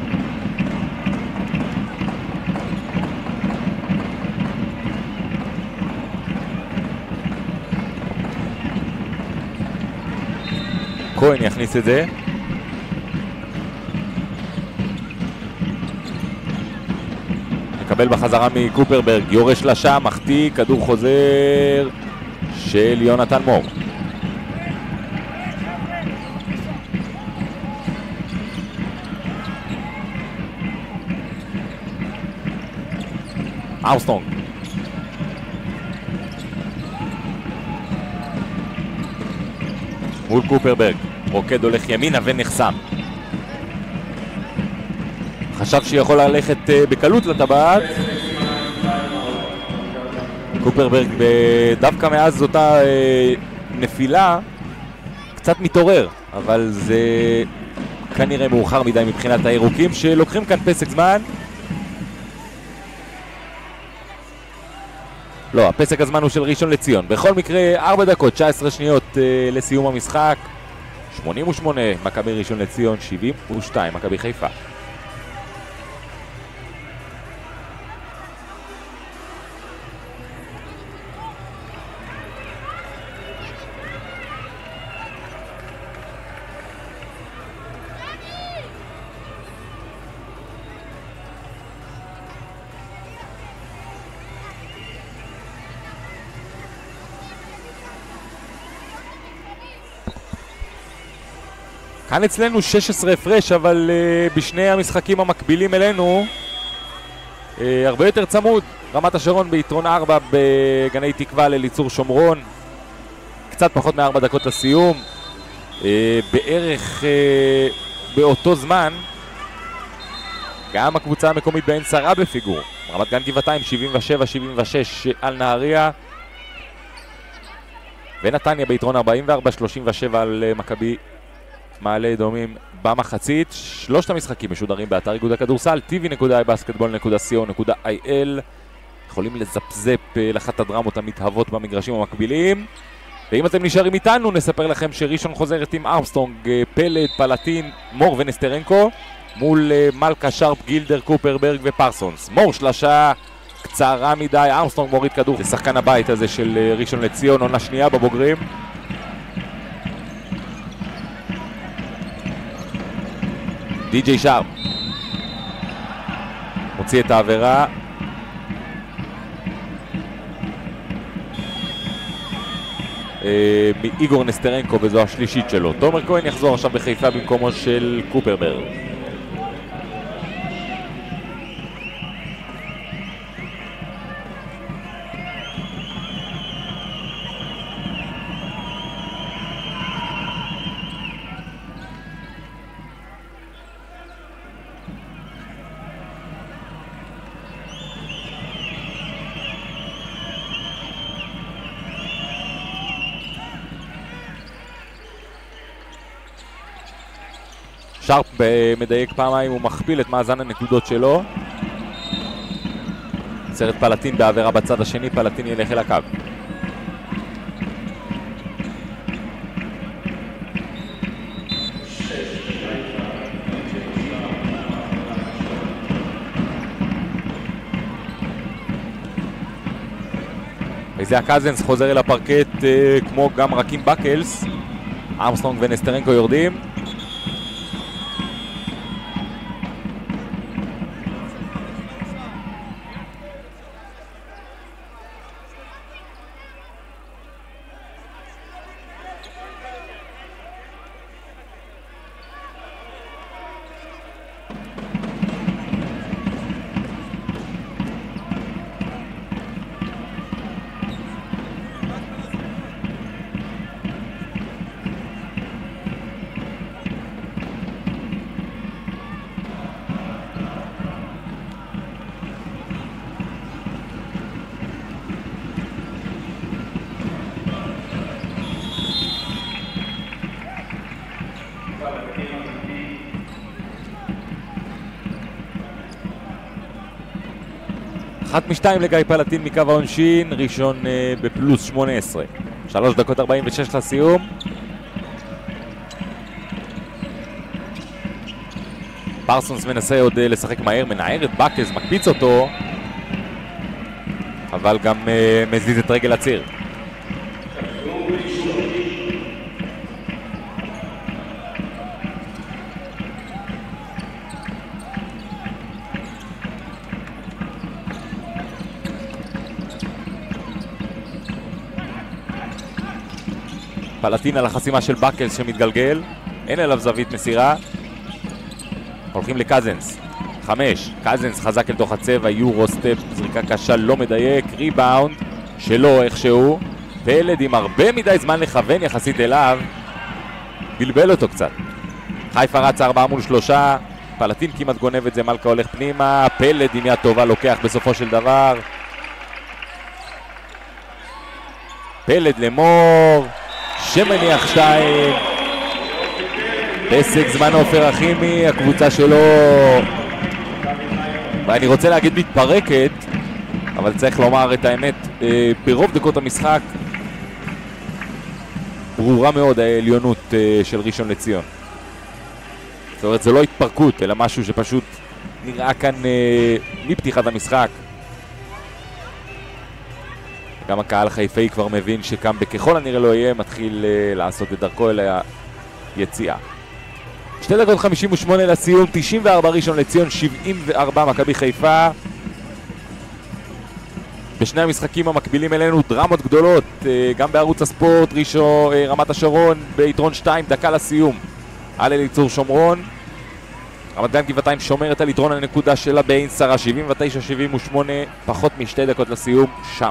כהן יכניס את זה. מקבל בחזרה מקופרברג, יורש לשם, מחטיא, כדור חוזר של יונתן מור. ארמסטרונג, מול קופרברג, רוקד הולך ימינה ונחסם. חשב שיכול ללכת בקלות לטבעת. קופרברג דווקא מאז אותה נפילה קצת מתעורר, אבל זה כנראה מאוחר מדי מבחינת הירוקים שלוקחים כאן פסק זמן. לא, הפסק הזמן הוא של ראשון לציון. בכל מקרה 4 דקות 19 שניות לסיום המשחק. 88 מכבי ראשון לציון, 72 מכבי חיפה. כאן אצלנו 16 הפרש, אבל בשני המשחקים המקבילים אלינו הרבה יותר צמוד. רמת השרון ביתרון 4 בגני תקווה לליצור שומרון. קצת פחות מ4 דקות לסיום. בערך באותו זמן גם הקבוצה המקומית בעין שרה בפיגור. רמת גן גבעתיים 77-76 על נהריה. ונתניה ביתרון 44-37 על מכבי מעלה אדומים במחצית. שלושת המשחקים משודרים באתר איגוד הכדורסל tv.basketball.co.il. יכולים לזפזפ לאחת הדרמות המתהוות במגרשים המקבילים. ואם אתם נשארים איתנו, נספר לכם שראשון חוזרת עם ארמסטרונג, פלד, פלטין, מור ונסטרנקו, מול מלכה, שרפ, גילדר, קופרברג ופרסונס. מור שלשה קצרה מדי, ארמסטרונג מוריד כדור. זה שחקן הבית הזה של ראשון לציון, עונה שנייה בבוגרים. די.ג'יי שרפ מוציא את העבירה. מאיגור נסטרנקו, וזו השלישית שלו. תומר כהן יחזור עכשיו בחיפה במקומו של קופרברג. שרפ מדייק פעמיים, הוא מכפיל את מאזן הנקודות שלו. סרט פלטין בעבירה בצד השני, פלטין ילך אל הקו. איזיה קזנס חוזר אל הפרקט, כמו גם רקים בקלס. ארמסטרונג ונסטרנקו יורדים. אחת משתיים לגיא פלטין מקו העונשין, ראשון בפלוס 18. 3 דקות 46 לסיום. פרסונס מנסה עוד לשחק מהר, מנער את בקז, מקפיץ אותו, אבל גם מזיז את רגל הציר. פלטין על החסימה של בקלס שמתגלגל, אין אליו זווית מסירה. הולכים לקזנס, 5, קזנס חזק אל תוך הצבע, יורו סטפ, זריקה קשה, לא מדייק, ריבאונד שלו איכשהו. פלד עם הרבה מדי זמן לכוון יחסית אליו, בלבל אותו קצת. חיפה רצה 4 מול 3, פלטין כמעט גונב את זה, מלכה הולך פנימה, פלד עם יד טובה לוקח בסופו של דבר. פלד למור, שמניח 2, פסק זמן עופר הכימי, הקבוצה שלו, ואני רוצה להגיד מתפרקת, אבל צריך לומר את האמת, ברוב דקות המשחק ברורה מאוד העליונות של ראשון לציון. זאת אומרת, זה לא התפרקות, אלא משהו שפשוט נראה כאן מפתיחת המשחק. גם הקהל חיפאי כבר מבין שכם בככל הנראה לא יהיה, מתחיל לעשות את דרכו אל היציאה. 2 דקות 58 לסיום, 94 ראשון לציון, 74 מכבי חיפה. בשני המשחקים המקבילים אלינו דרמות גדולות, גם בערוץ הספורט, רמת השרון ביתרון 2, דקה לסיום על אליצור שומרון. רמת גן גבעתיים שומרת על יתרון הנקודה שלה בעין שרה, 79-78, פחות מ2 דקות לסיום שם.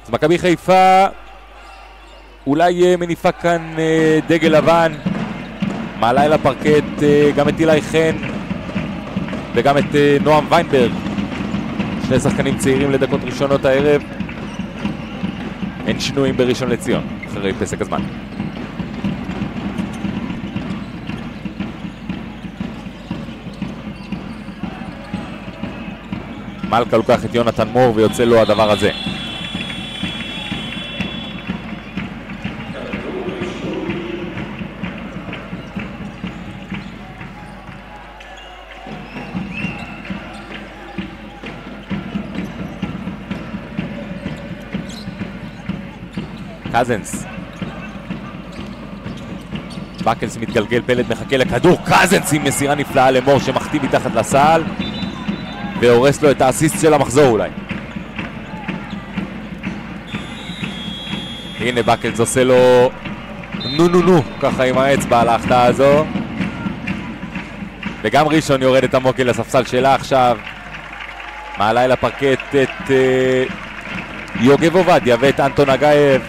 אז מכבי חיפה אולי מניפה כאן דגל לבן, מעלה אל הפרקט גם את אילי חן וגם את נועם ויינברג, שני שחקנים צעירים לדקות ראשונות הערב. אין שינויים בראשון לציון אחרי פסק הזמן. מלכה לוקח את יונתן מור ויוצא לו הדבר הזה. קזנס, בקלס מתגלגל, פלד מחכה לכדור, קזנס עם מסירה נפלאה למור שמחטיא מתחת לסל והורס לו את האסיסט של המחזור אולי. הנה בקלס עושה לו נו ככה עם האצבע על ההחטאה הזו, וגם ראשון יורד את המוקל לספסל שלה עכשיו. מעלה אל הפרקט את יוגב עובדיה ואת אנטון אגייב.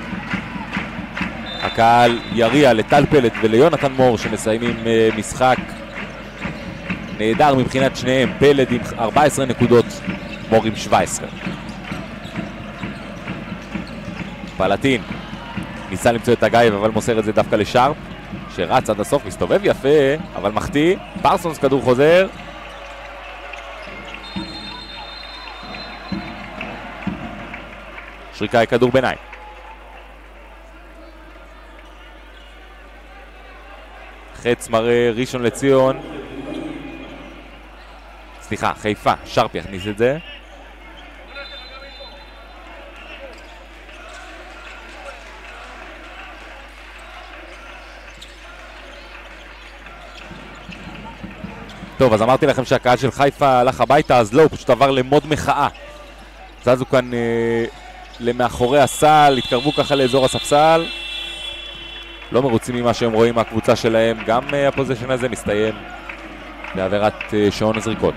הקהל יריע לטל פלד וליונתן מור שמסיימים משחק נהדר מבחינת שניהם. פלד עם 14 נקודות, מור עם 17. פלטין ניסה למצוא את אגייב אבל מוסר את זה דווקא לשרפ שרץ עד הסוף, מסתובב יפה אבל מחטיא. פרסונס כדור חוזר, שריקה היא כדור ביניים. חץ מראה ראשון לציון, סליחה, חיפה, שרפ יכניס את זה. טוב, אז אמרתי לכם שהקהל של חיפה הלך הביתה, אז לא, הוא פשוט עבר למוד מחאה. זזו כאן למאחורי הסל, התקרבו ככה לאזור הספסל. לא מרוצים ממה שהם רואים מהקבוצה שלהם, גם הפוזישן הזה מסתיים בעבירת שעון הזריקות.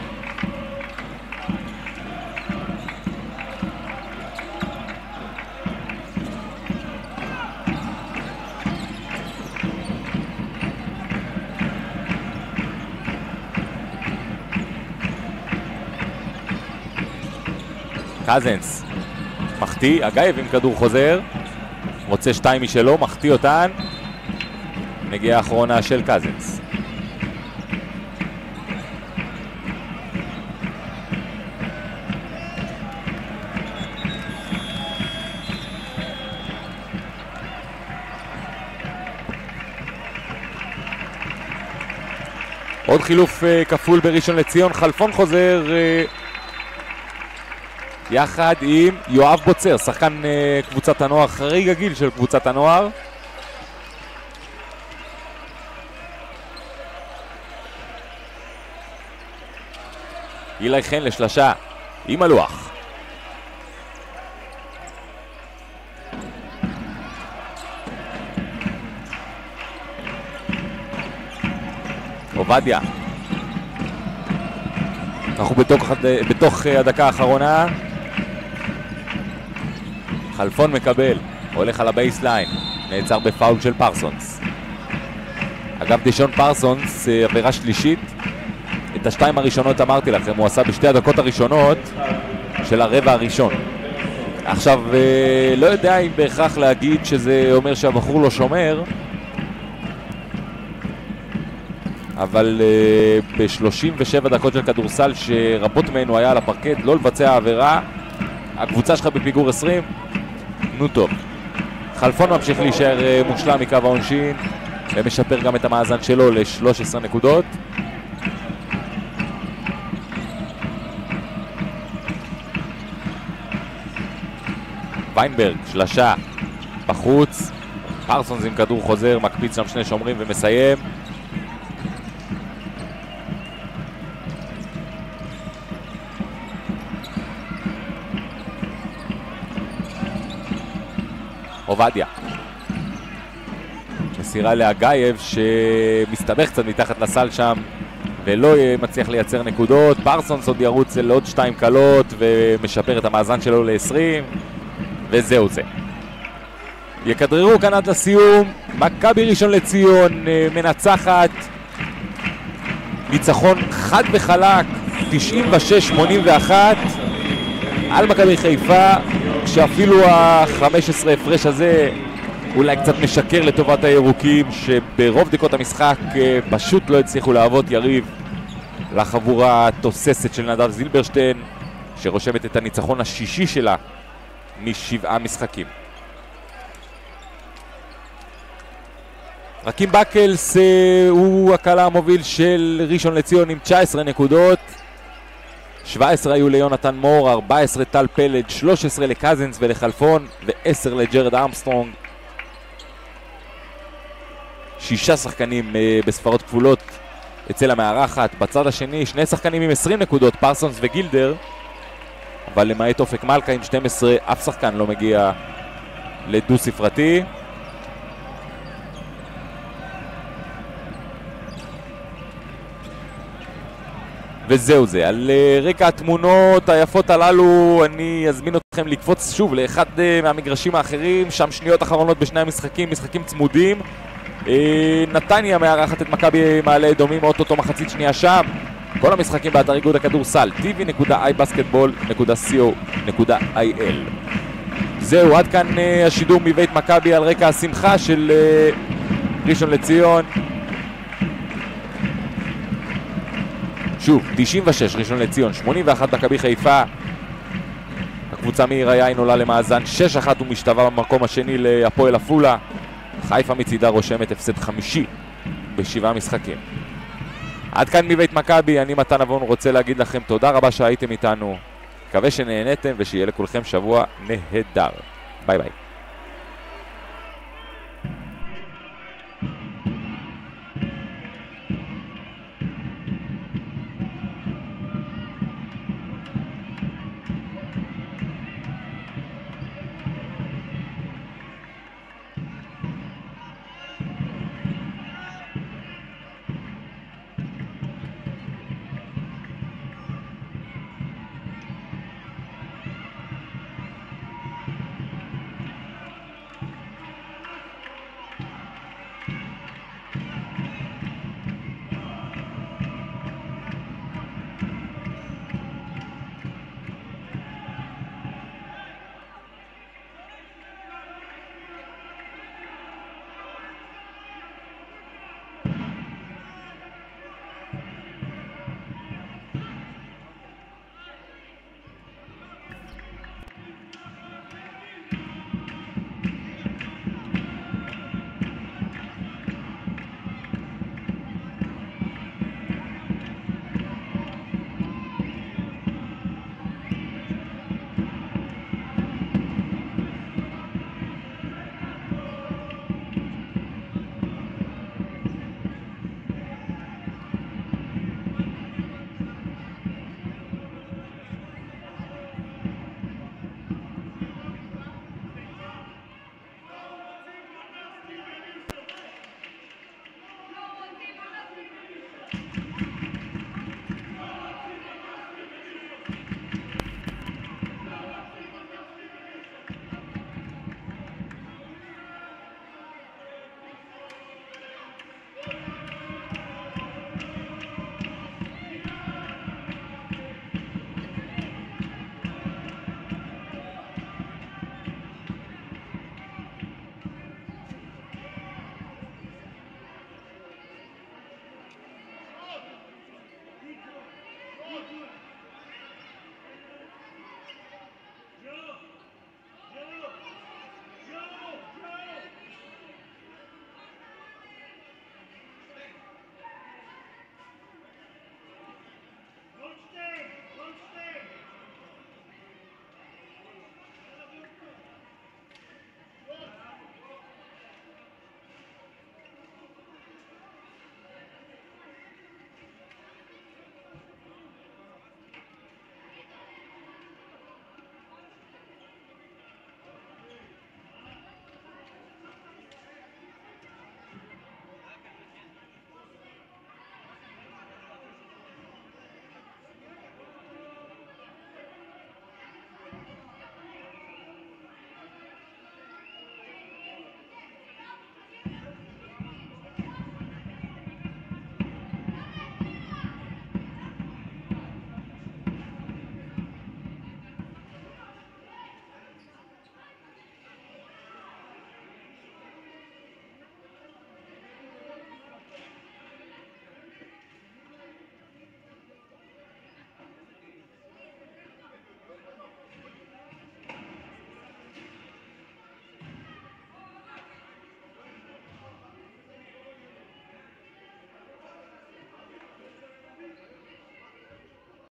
קזנס מחטיא, אגייב עם כדור חוזר, רוצה שתיים משלו, מחטיא אותן. נגיעה האחרונה של קזנס. עוד חילוף כפול בראשון לציון, חלפון חוזר יחד עם יואב בוצר, שחקן קבוצת הנוער, חריג הגיל של קבוצת הנוער. אילי חן לשלשה עם הלוח. עובדיה. אנחנו בתוך הדקה האחרונה. חלפון מקבל, הולך על הבייסליין, נעצר בפאול של פרסונס. אגב, דישון פרסונס, עבירה שלישית. את השתיים הראשונות אמרתי לכם, הוא עשה בשתי הדקות הראשונות של הרבע הראשון. עכשיו, לא יודע אם בהכרח להגיד שזה אומר שהבחור לא שומר, אבל ב-37 דקות של כדורסל שרבות ממנו היה על הפרקט, לא לבצע עבירה, הקבוצה שלך בפיגור 20, נו טוב. חלפון ממשיך להישאר מושלם מקו העונשין, ומשפר גם את המאזן שלו ל-13 נקודות. ויינברג, שלשה בחוץ, פרסונס עם כדור חוזר, מקפיץ שם שני שומרים ומסיים. עובדיה. מסירה לאגייב שמסתבך קצת מתחת לסל שם ולא מצליח לייצר נקודות. פרסונס עוד ירוץ לעוד 2 קלות ומשפר את המאזן שלו ל-20. וזהו זה. יכדררו כאן עד לסיום. מכבי ראשון לציון מנצחת. ניצחון חד וחלק, 96-81 על מכבי חיפה, שאפילו ה-15 הפרש הזה אולי קצת משקר לטובת הירוקים, שברוב דקות המשחק פשוט לא הצליחו לעבוד יריב לחבורה התוססת של נדב זילברשטיין, שרושמת את הניצחון השישי שלה מ7 משחקים. רקים בקלס הוא הקהל המוביל של ראשון לציון עם 19 נקודות. 17 היו ליונתן מור, 14 טל פלד, 13 לקזנס ולחלפון ו10 לג'רד ארמסטרונג. 6 שחקנים בספרות כפולות אצל המארחת. בצד השני 2 שחקנים עם 20 נקודות, פרסונס וגילדר, אבל למעט אופק מלכה עם 12 אף שחקן לא מגיע לדו ספרתי. וזהו זה. על רקע התמונות היפות הללו אני אזמין אתכם לקפוץ שוב לאחד מהמגרשים האחרים, שם שניות אחרונות בשני המשחקים, משחקים צמודים. נתניה מארחת את מכבי מעלה אדומים, אוטוטו מחצית שנייה שם. כל המשחקים באתר איגוד הכדורסל tv.ibasketball.co.il. זהו, עד כאן השידור מבית מכבי על רקע השמחה של ראשון לציון. שוב, 96 ראשון לציון, 81 מכבי חיפה. הקבוצה מעיר היין עולה למאזן 6-1 ומשתווה במקום השני להפועל עפולה. חיפה מצידה רושמת הפסד 5 ב7 משחקים. עד כאן מבית מכבי, אני מתן אבון רוצה להגיד לכם תודה רבה שהייתם איתנו. מקווה שנהנתם ושיהיה לכולכם שבוע נהדר. ביי ביי.